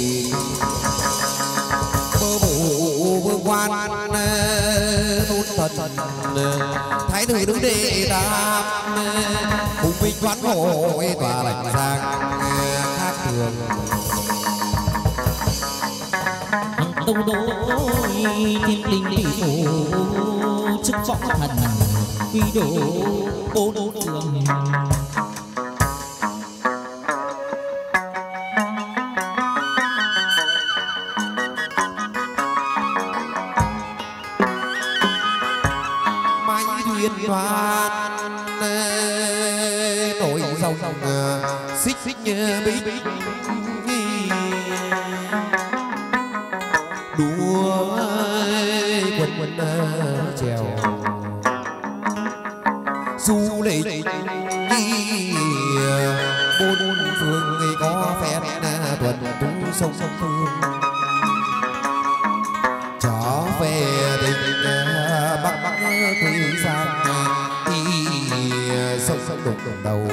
bơ bộ bơ quan tôn thần thái tử đứng đệ tam cùng binh toán hội tòa lạnh giang khác thường tâu đối thiên linh tỷ phổ chức võ thần quy đồ bố đô trường mai thuyền đoan nổi dòng xích xích bích đua quần quần trèo du lịch bốn phương có phép tuần tú sông sông phương trở về đình bắc bắc quỳ giang thì đầu.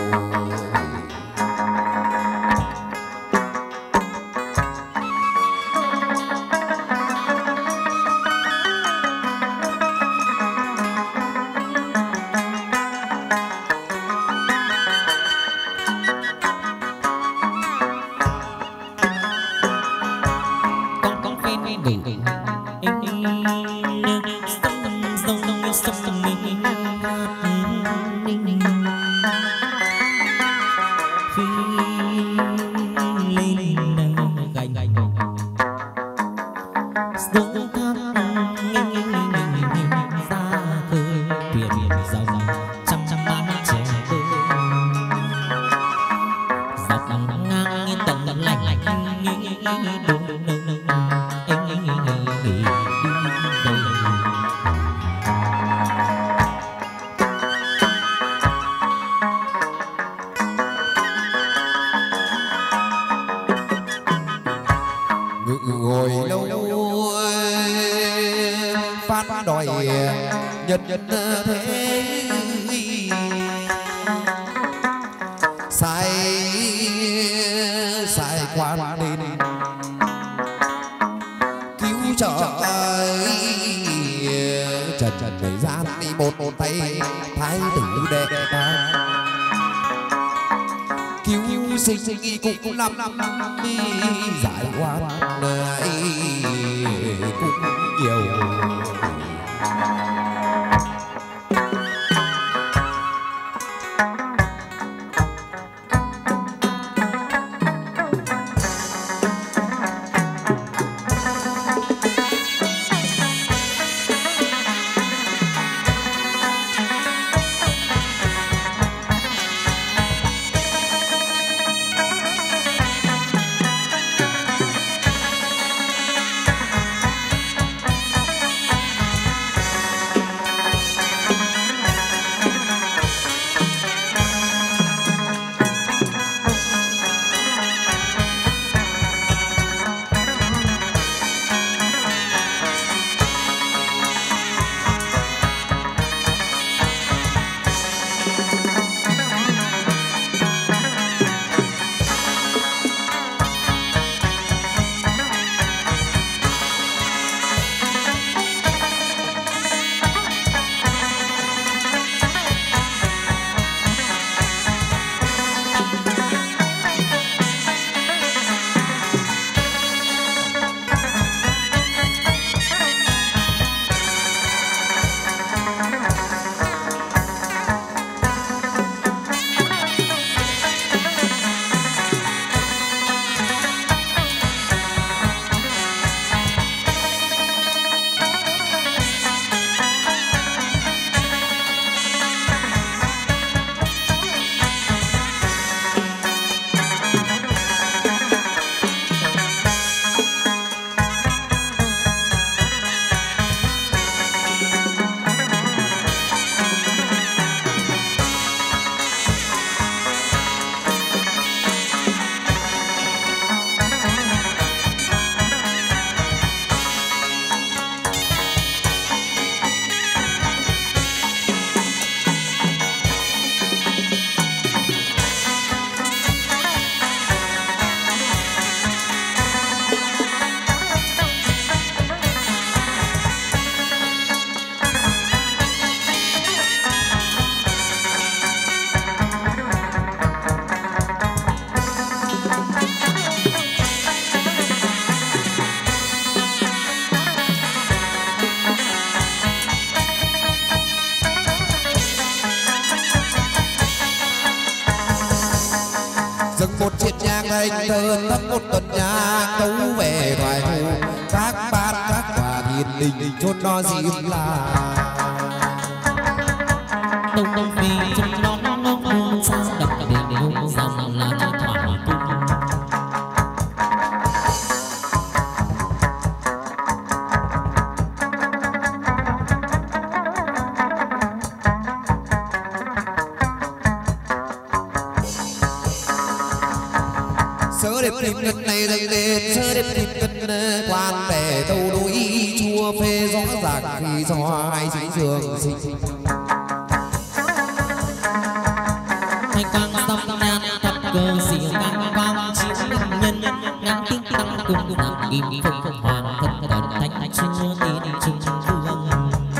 Cũng năm đi giải oan cũng nhiều. Anh thơ thắp một tuần nhang tấu về thoại hồ các ban các quả thiền đình chôn nó diêm là đông đông phi trong nó nó hương sao đặc biệt hương dòng là cho thoại sớ đẹp thịt ngân này dậy lên sớ đẹp thịt ngân quan để tâu đối chua phê gió giặc khi gió ai chính giường sinh anh cung nặng kim phong hoàng thân đòn thanh xưa tin trung vương.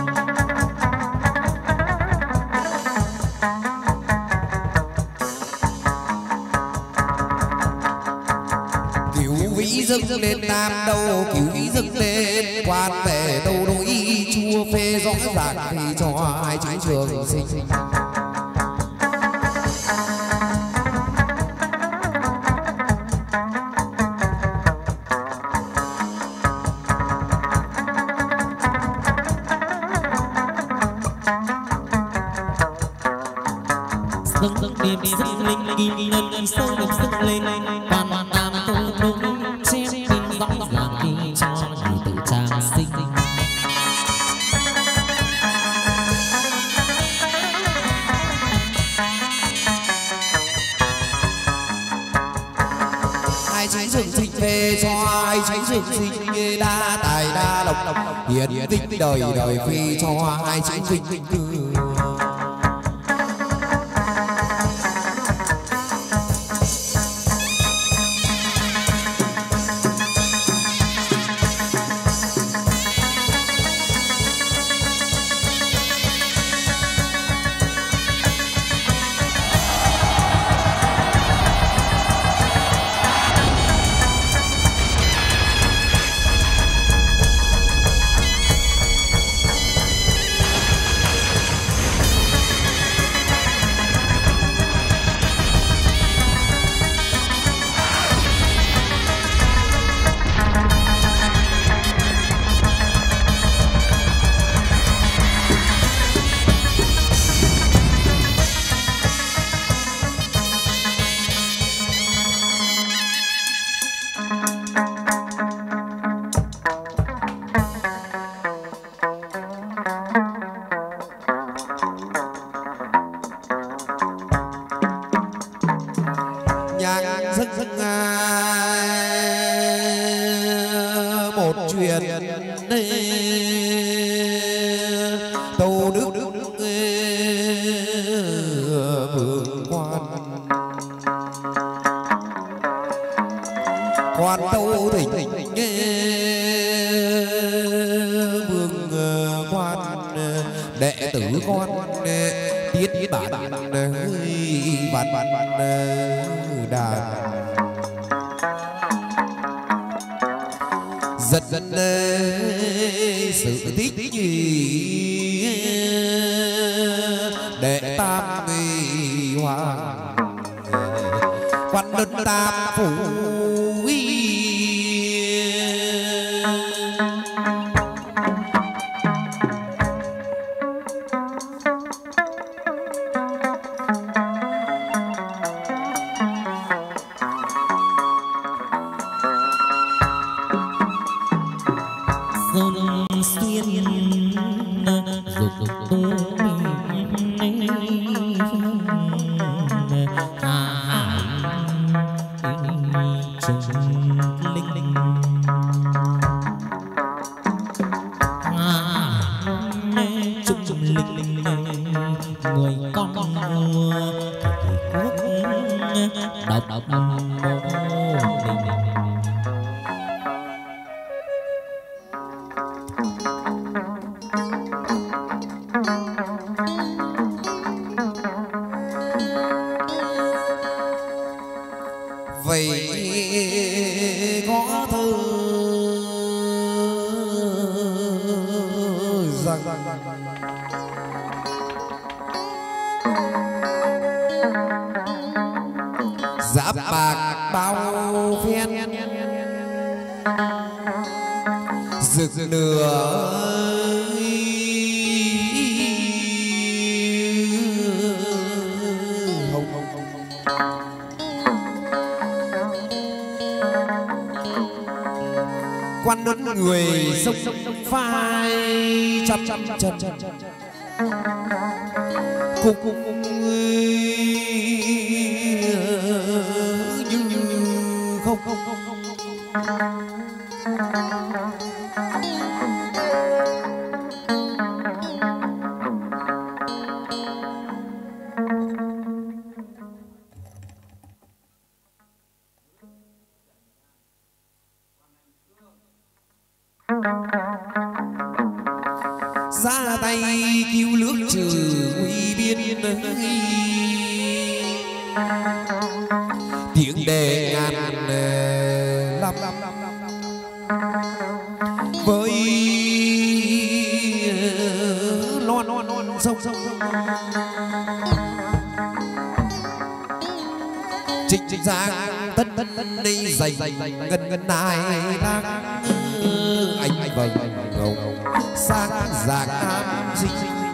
Cứu vĩ dâng lên Nam đâu, cứu vĩ dâng lên quan về đâu, đối chua phê rõ ràng thì cho hai chữ trường sinh. Dâng dâng niềm dâng linh kim ngân sâu được dâng lên quan hoàn tam tô đông xem tin rõ ràng khi cho người tự trang sinh. Hai chữ trường sinh về cho hai chữ trường sinh đa tài đa lộc hiển vinh đời đời phi cho hai chữ vinh vinh cư. Một chuyện Tâu Đức Vương quan quan Tâu Thỉnh Vương quan đệ tử con tiết bản văn đàn giật giật sự thích gì đệ tam hoàng quan đơn tam phủ vậy có thơ rằng giáp bạc bao phen rực lửa quan đơn người sông phai chăm chăm chân cùng cùng như không không không không tay cứu nước trừ nguy biên tiếng đề ngàn lắm với lon sông sông trịnh trịnh giang tất tất đi dày ngân ngân ai đang anh vầng ngầu sang giang nam sinh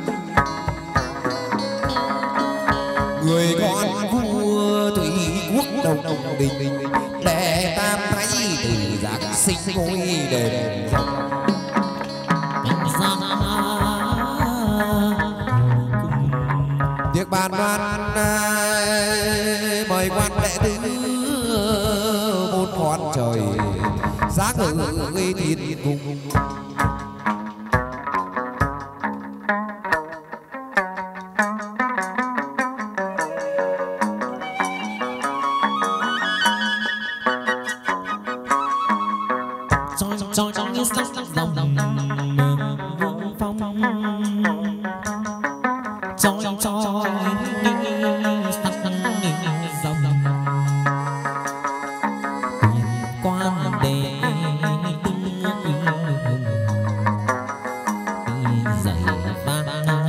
người con vua thủy quốc đồng đồng đình để tam thái từ giáng sinh ngôi đền tiếc bàn ban mời quan đệ tứ một con trời giá ngự thiên cung cho cho như sắc dòng vương phong cho cho cho sắc dòng quan đề dậy vang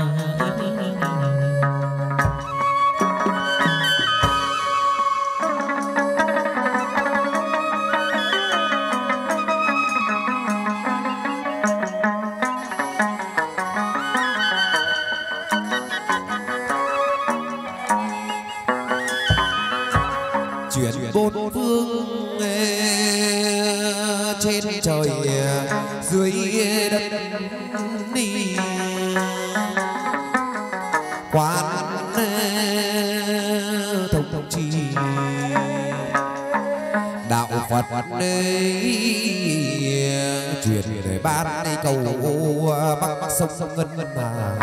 chuyển bốn phương trên trời dưới đất đi quan thông thông chi đạo Phật truyền để ban đi cầu bắc bắc sông sông ngân ngân hà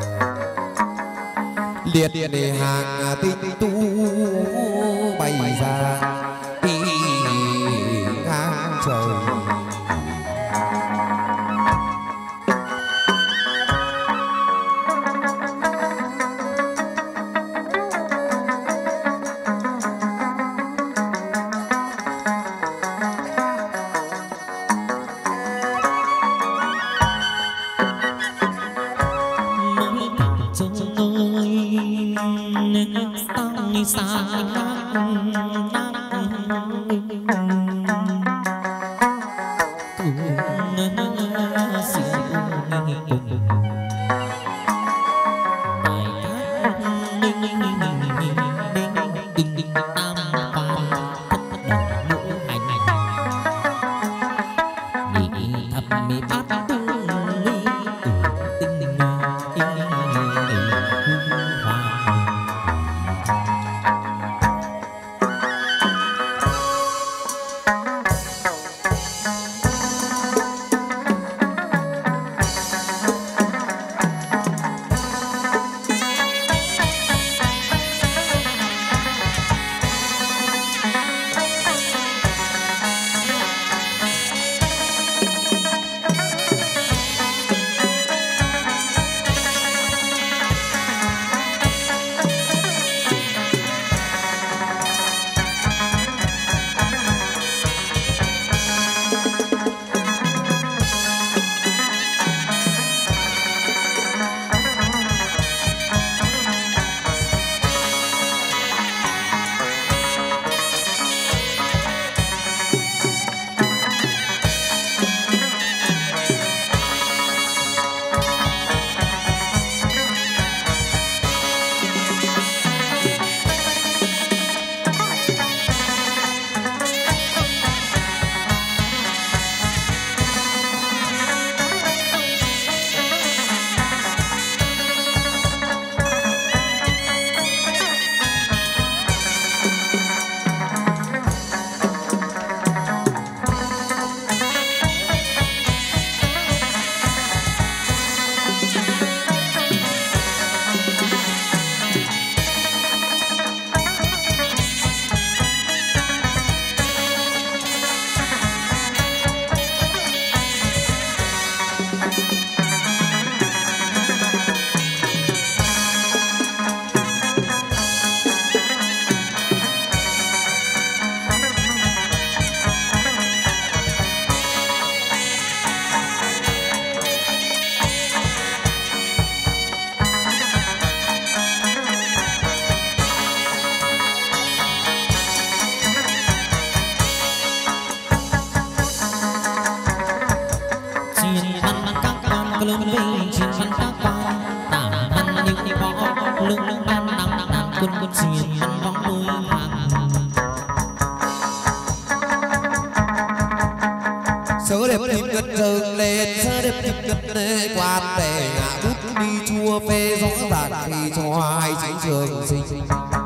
liệt để hàng tinh tu bay ra đi ngang trời quan để ngã bút đi chua phê rõ ràng thì cho hai chữ trường sinh.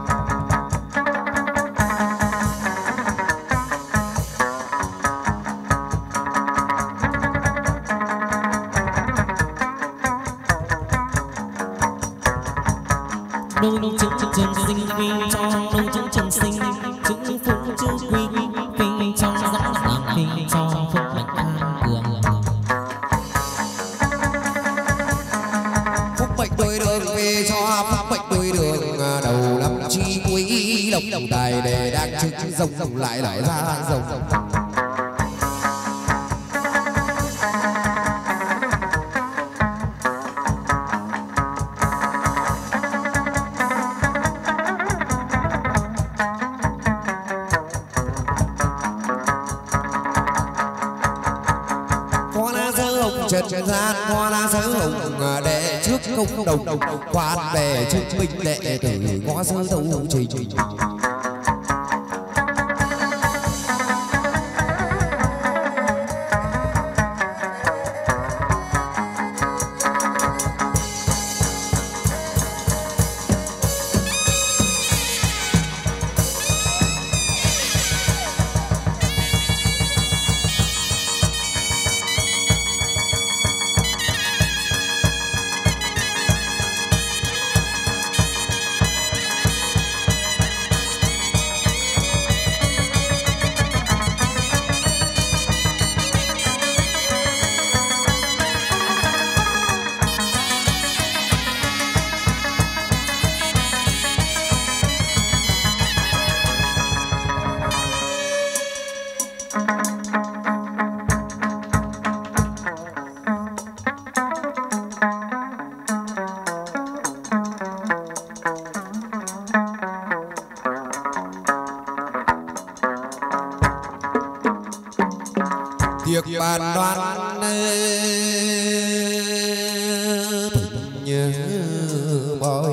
đôi đôi chữ chữ trường sinh vì cho đôi chữ trường sinh chữ phúc chữ quý vì cho rõ ràng vì cho phúc mạnh an cường phúc mệnh đôi đường về cho phúc mệnh đôi đường đầu năm chi quý lộc tài để đang chứng rồng rồng lại lại ra rồng trần gian hoa la sớ hồng đệ trước công đồng quan về chứng minh đệ tử có sớ tấu trình tiệc bàn đoan nhớ mời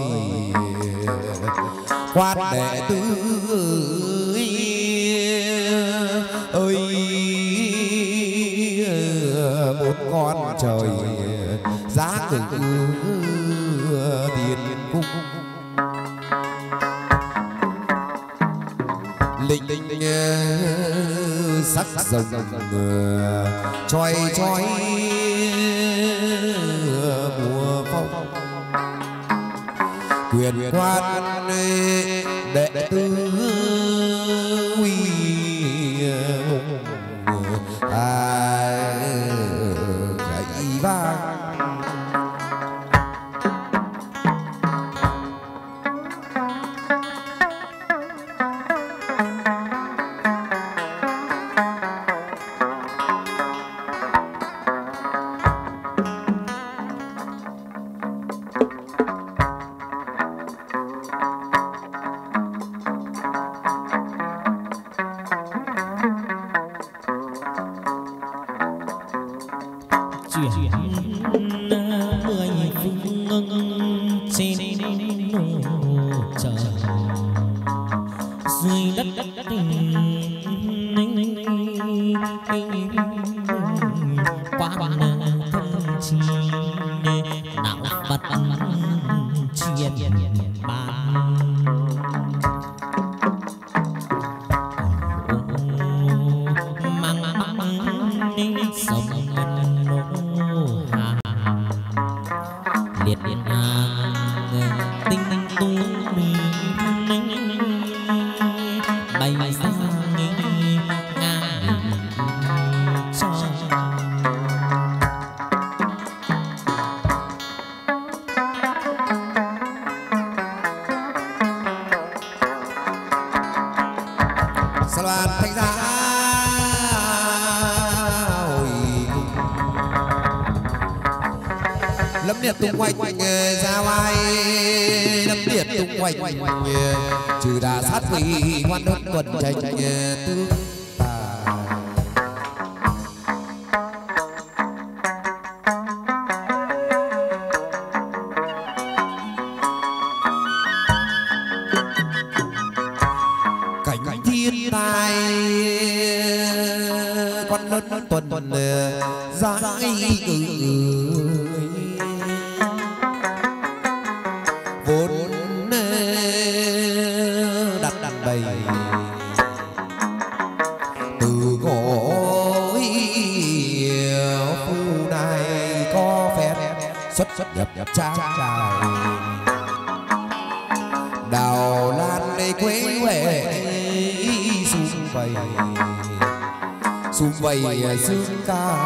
quan đệ tử ơi một con trời giá cử tiền cung linh linh sắc rồng choi choi mùa phong quyền quan đệ tử uy ai gãy vang lấm liệt tung quanh giao ai lấm liệt tung quanh trừ đà sát quỷ quan đơn quần tranh tư cảnh thiên tai quan đơn tuần giải cử trang trải đào lan đây quế huệ sum vầy sum vầy dương ca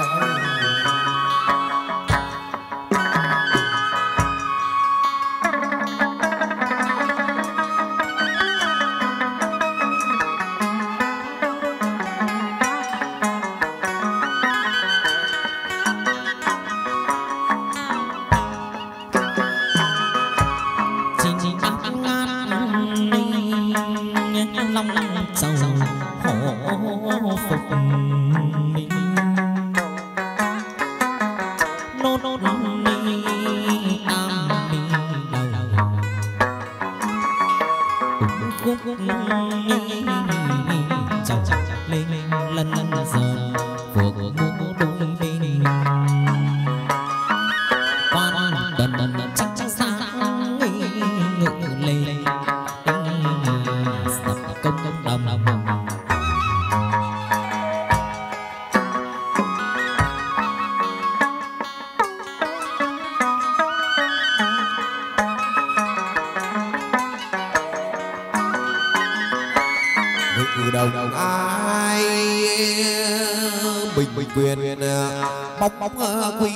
đồng ai bình bình quyền bóng bóng quý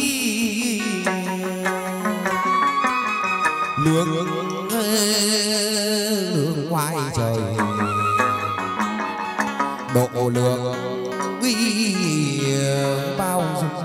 lương lương ngoài trời độ lượng uy bao dung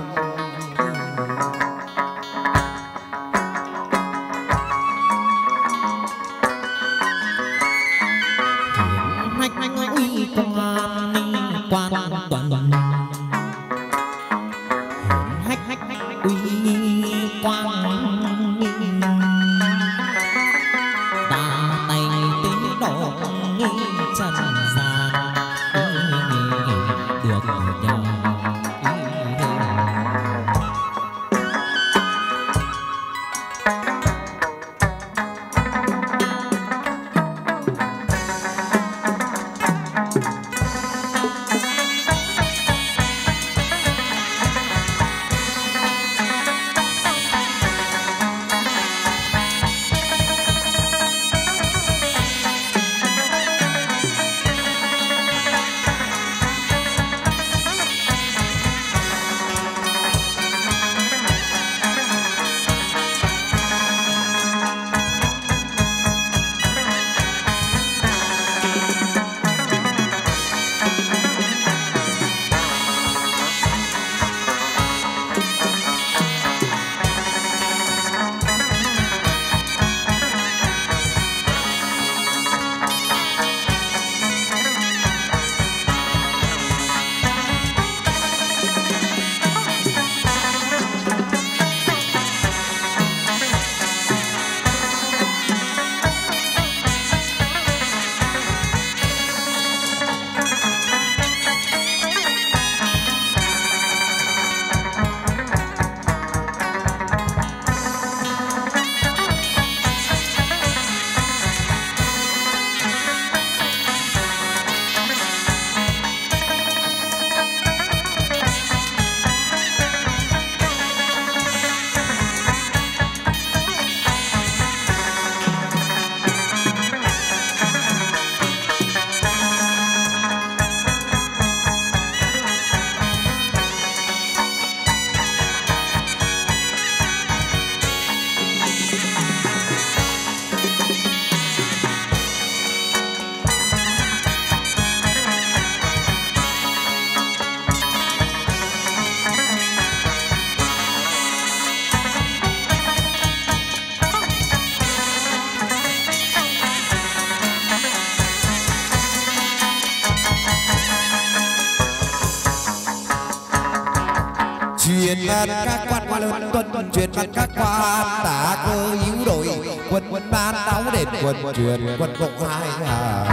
truyền các quan quan lớn tuân truyền các quan tả cơ yếu đội quân quân ban đáo đền quân truyền quân cộng hai hà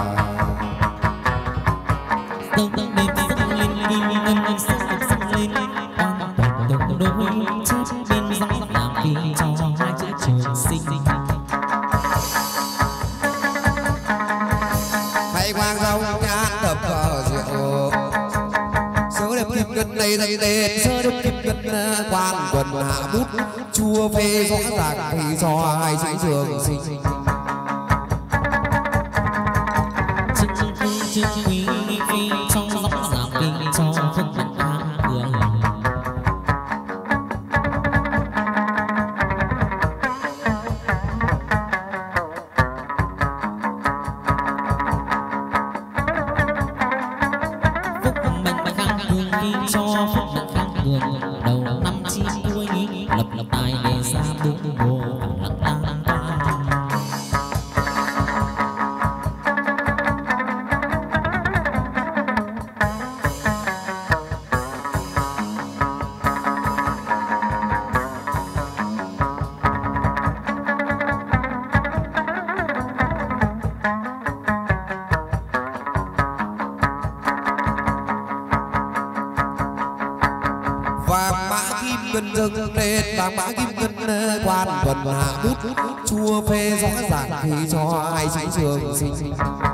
sông sông đêm sông lên kim ngân sông sông lên đôi chết bên dòng làm vì cho hai chữ trường sinh hay quang dâu nhãn đập cờ rượu số đẹp kim ngân này đây dâng lên sơ đúc kim ngân quan quần hạ bút chua phê rõ ràng thì cho hai sĩ trường sinh chữ quý phi trong rõ ràng kinh cho không được thang cường phúc mạnh khang cường khi cho phúc mạnh khang cường đầu năm chín cuối lập lập tài để ra bốn hồ lặng tăng ngân dâng lên vàng mã kim ngân quan tuần hạ bút chua phê rõ ràng khi cho hai sĩ trường sinh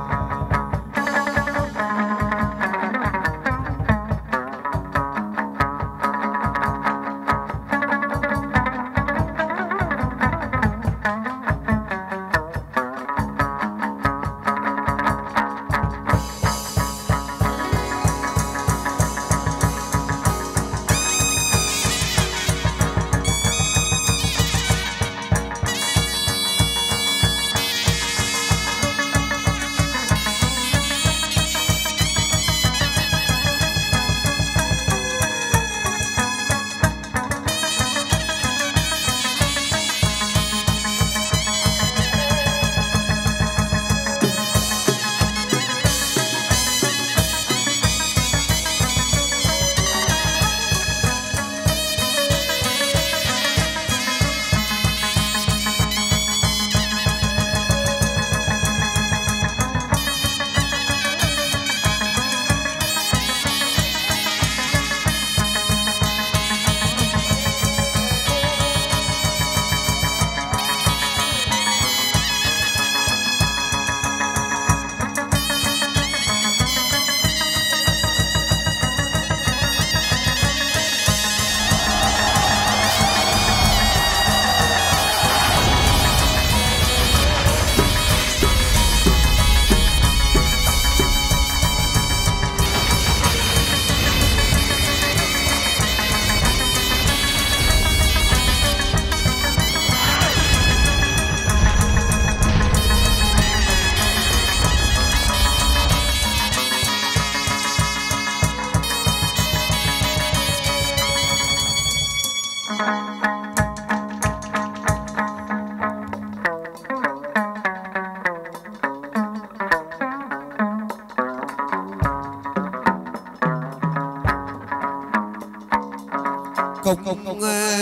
công công công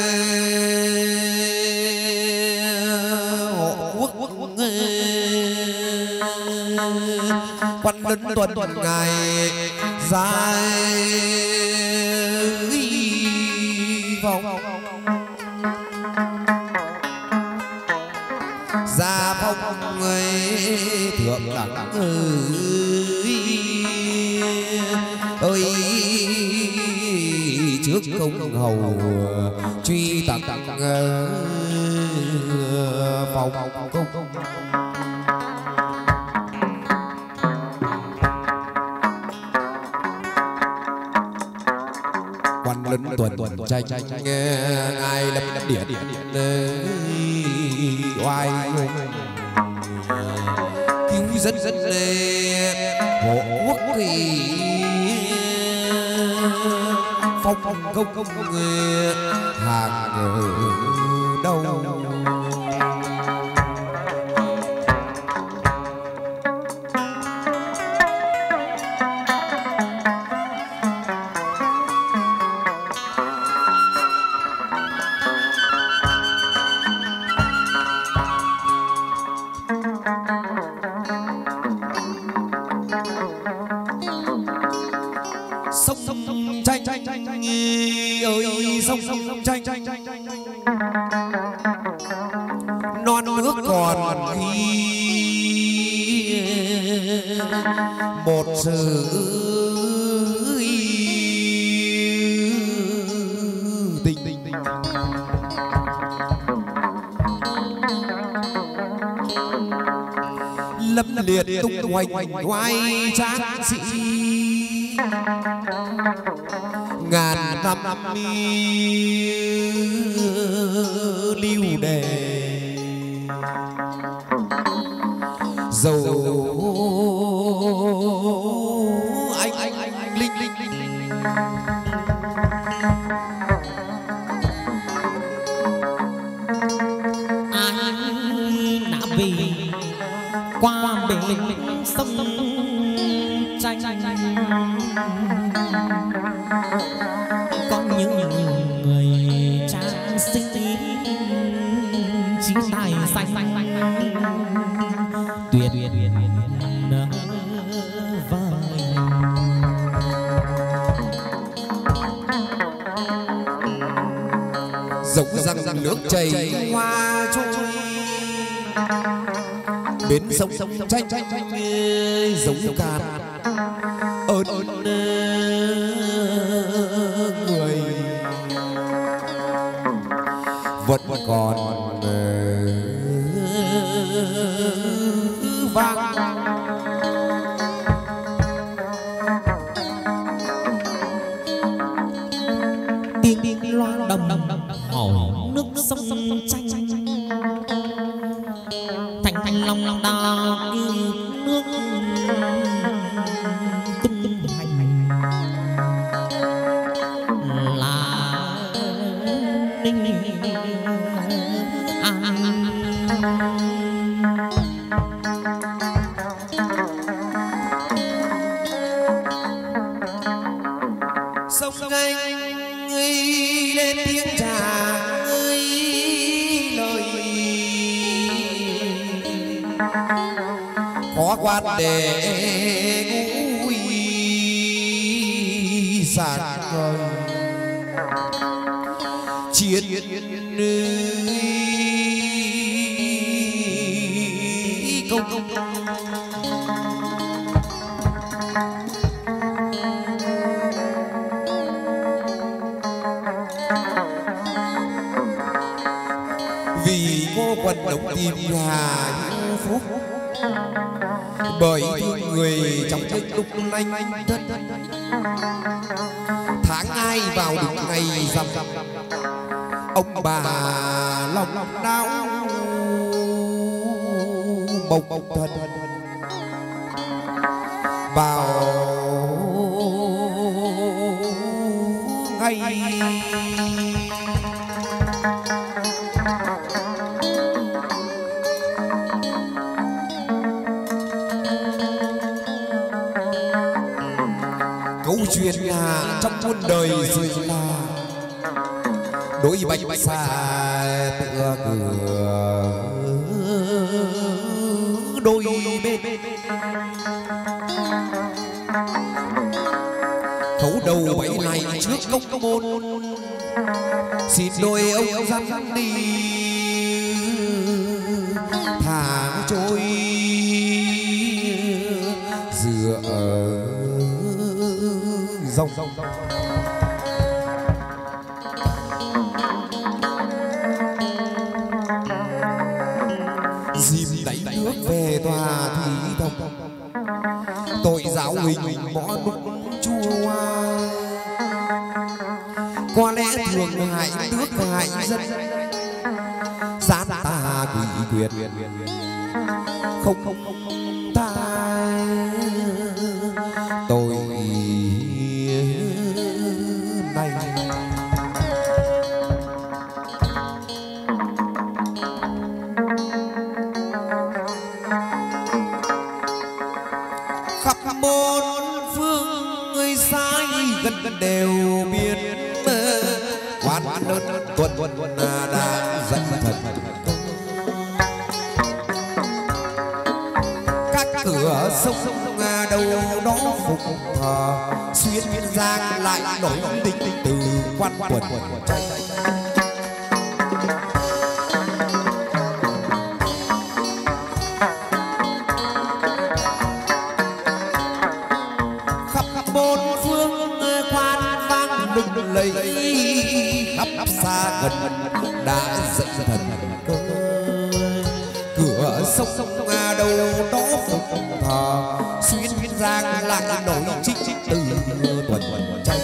hộ quốc quan lớn tuần tuần ngày dài vòng gia phong người thượng đẳng ơi trước công hầu truy tặng phòng công quan lớn tuần tuần tranh ai lập điện oai cứu dân dân hộ quốc thì phong phong công công người hàng ở đâu non nước còn khi một sự lâm liệt tung hoành oai tráng sĩ ngàn năm lưu đề dầu anh anh anh linh linh linh anh đã vì qua bể sông tranh có những người trang sinh chỉ tài xanh tuyệt vời giống răng nước chảy hoa trôi bến sông tranh tranh tranh giống cạn ơn người vẫn còn vang tiếng tiếng loa đồng hỏi nước sông tranh thành thành lòng lòng đào nước tung tung hành là ninh an sông anh lên tiếng trả ơi lời khó quan để ngũi sạc rồi chiến công công vì cô quần đồng tìm nhà hữu phúc bởi thương người trong những lúc lanh thất tháng hai vào đúng ngày rằm ông bà lòng đau bồng thân vào ngày câu chuyện nhà trong muôn đời rồi là đôi bạch xa tựa cửa đôi bên khấu đầu bẫy này trước công môn xin đôi ông dắt đi tháng trôi dựa rồng dìm đáy nước về tòa thì thông tội giáo huỳnh bỏ đúc chua có lẽ thường hại nước hại dân gian ta quỷ quyệt không không không ta tội này khắp bốn phương người sai gần gần đều biết quan lớn tuần tuần đã dẫn thần các cửa sông đâu đó phục thờ xuyên giang lại nổi tinh từ quan quần khắp bốn phương quan vang lừng lẫy khắp xa gần đã dậy thần cửa sông sông đâu đó phục thờ xuyên giang lại nổi trích từ tuần tranh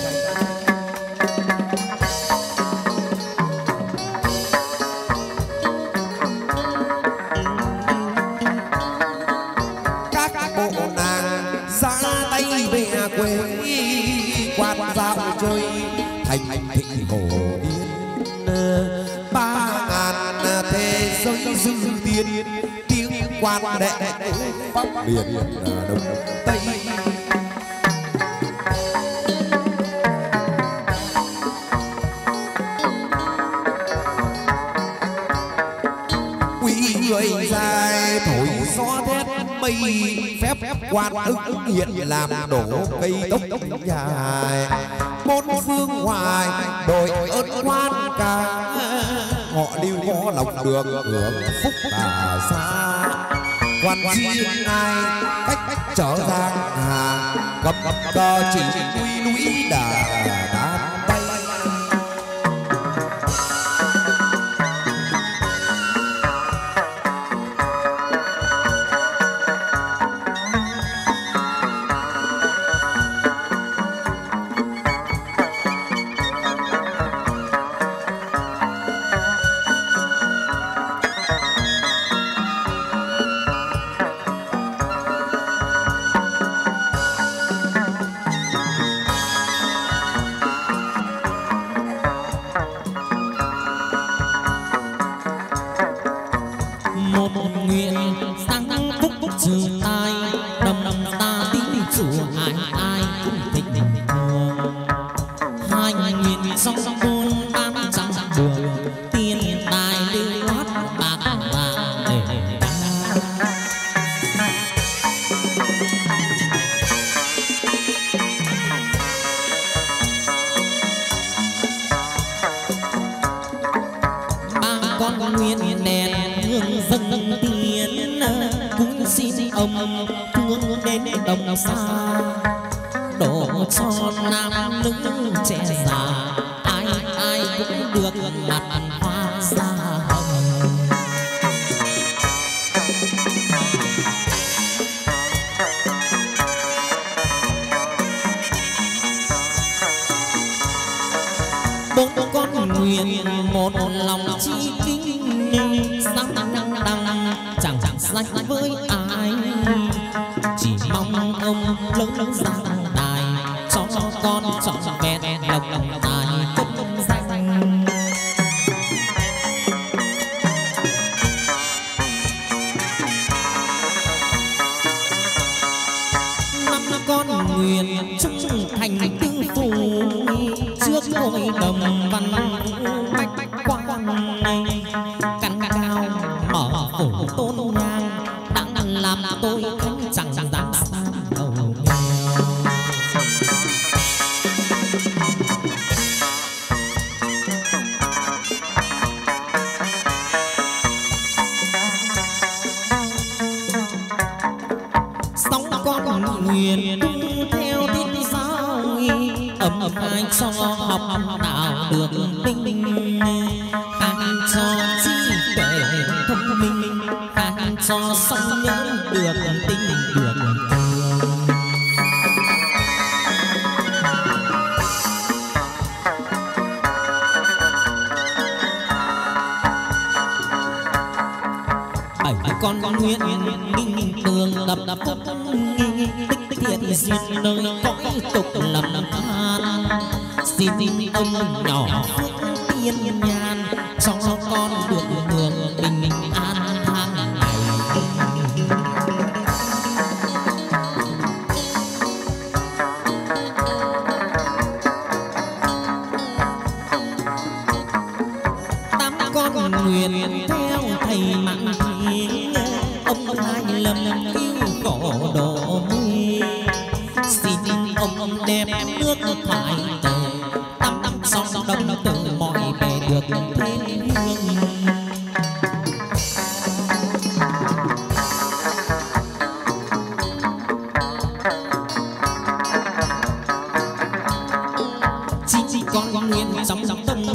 các bộ nàng ra tay về quê quan dạo chơi thành thị hồ điên ba ngàn thế giới dư tiên tiếng quan đệ bắc biển đông tây quý người dài thổi gió thét mây phép quan ứng hiện làm đổ cây tốc dài bốn phương ngoài đội ơn quan ca họ lưu có lòng được hưởng phúc tà xa quan riêng ai cách trở giang hà cầm cờ chỉ quy núi đà đan tay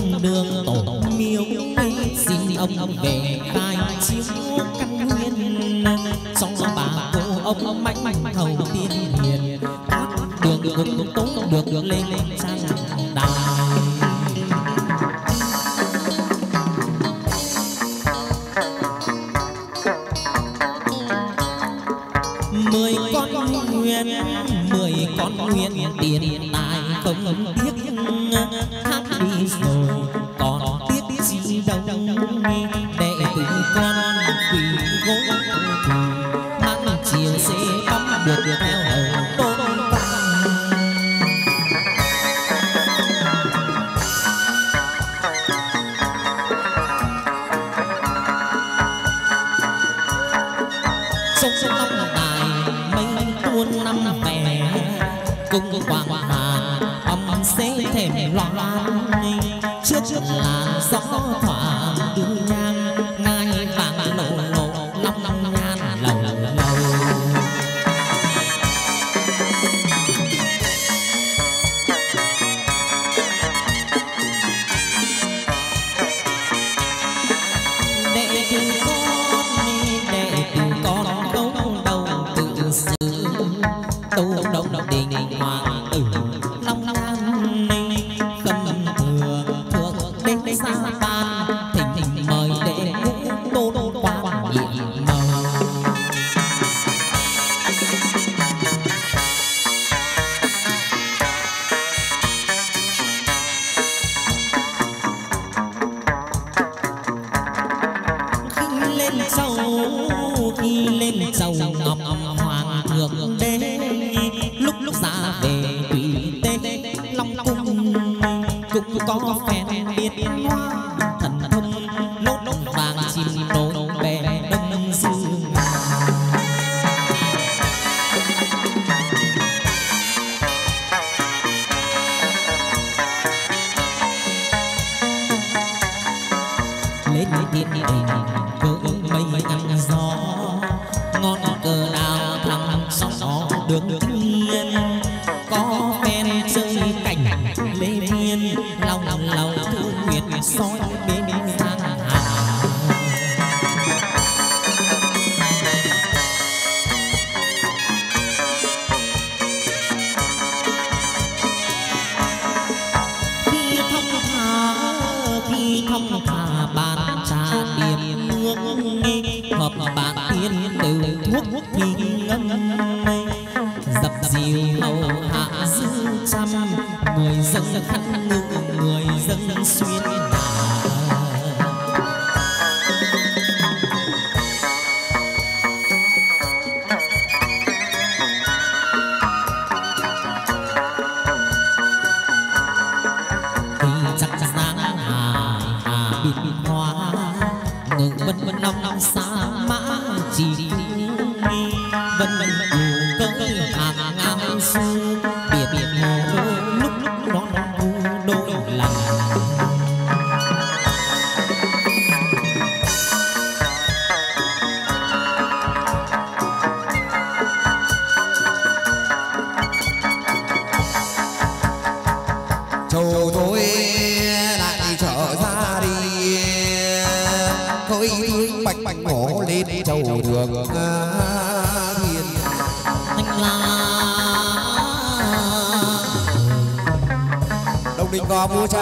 đường tổ miếu xin ông về khai chiếu căn nguyên song bà cô ông mạnh mạnh hầu tiên hiền đường được được tốt được được lên lên sang đài. Mười con nguyên mười con nguyên tiền tài không tiếc hát đi rồi còn tiếc gì đâu đệ tử con quỳ gối mang chiều sẽ bấm được được theo hầu tôn sông sông long đài mấy tuôn năm vẻ cùng quang hà âm sẽ thèm loan trước trước là gió thoảng đưa nhang ngai vàng lộ lộ long long nhan lầu lầu đệ tử con đệ tử con không đầu tự sự tu động động đình hoàng tử long nhan cầm thừa thượng đến xa ban thỉnh thỉnh mời đệ tôn quan nhiệm màu khi lên sâu khi lên sâu ngọc hoàng thượng đế lúc lúc ra về tùy tế long cung cũng có phen biên hoa thần thông lốt lốt vàng chim nổi bè đông dương lên tiên đình cỡ mây ngăn gió ngon cờ đào thăng sóng gió được được thiên có phen chơi cảnh lê thiên lòng lòng thương nguyệt soi bên sang hà khi thông thả khi thông thả bàn trà điểm hương hợp bàn tiên từ thuốc thì ngâm dập dìu hầu hạ dư trăm người dân khăn ngự người dân xuyên đà khi chắc sáng hà hà biển hoa ngự vân vân long long xa mã chỉ vân vân cờ hàng ngang xưa biệt biệt hồ lúc lúc đón thu đôi lần châu tôi lại trở ra đi khơi bạch bạch ngổ lên châu đường thiên anh là Đông Đình có vua cha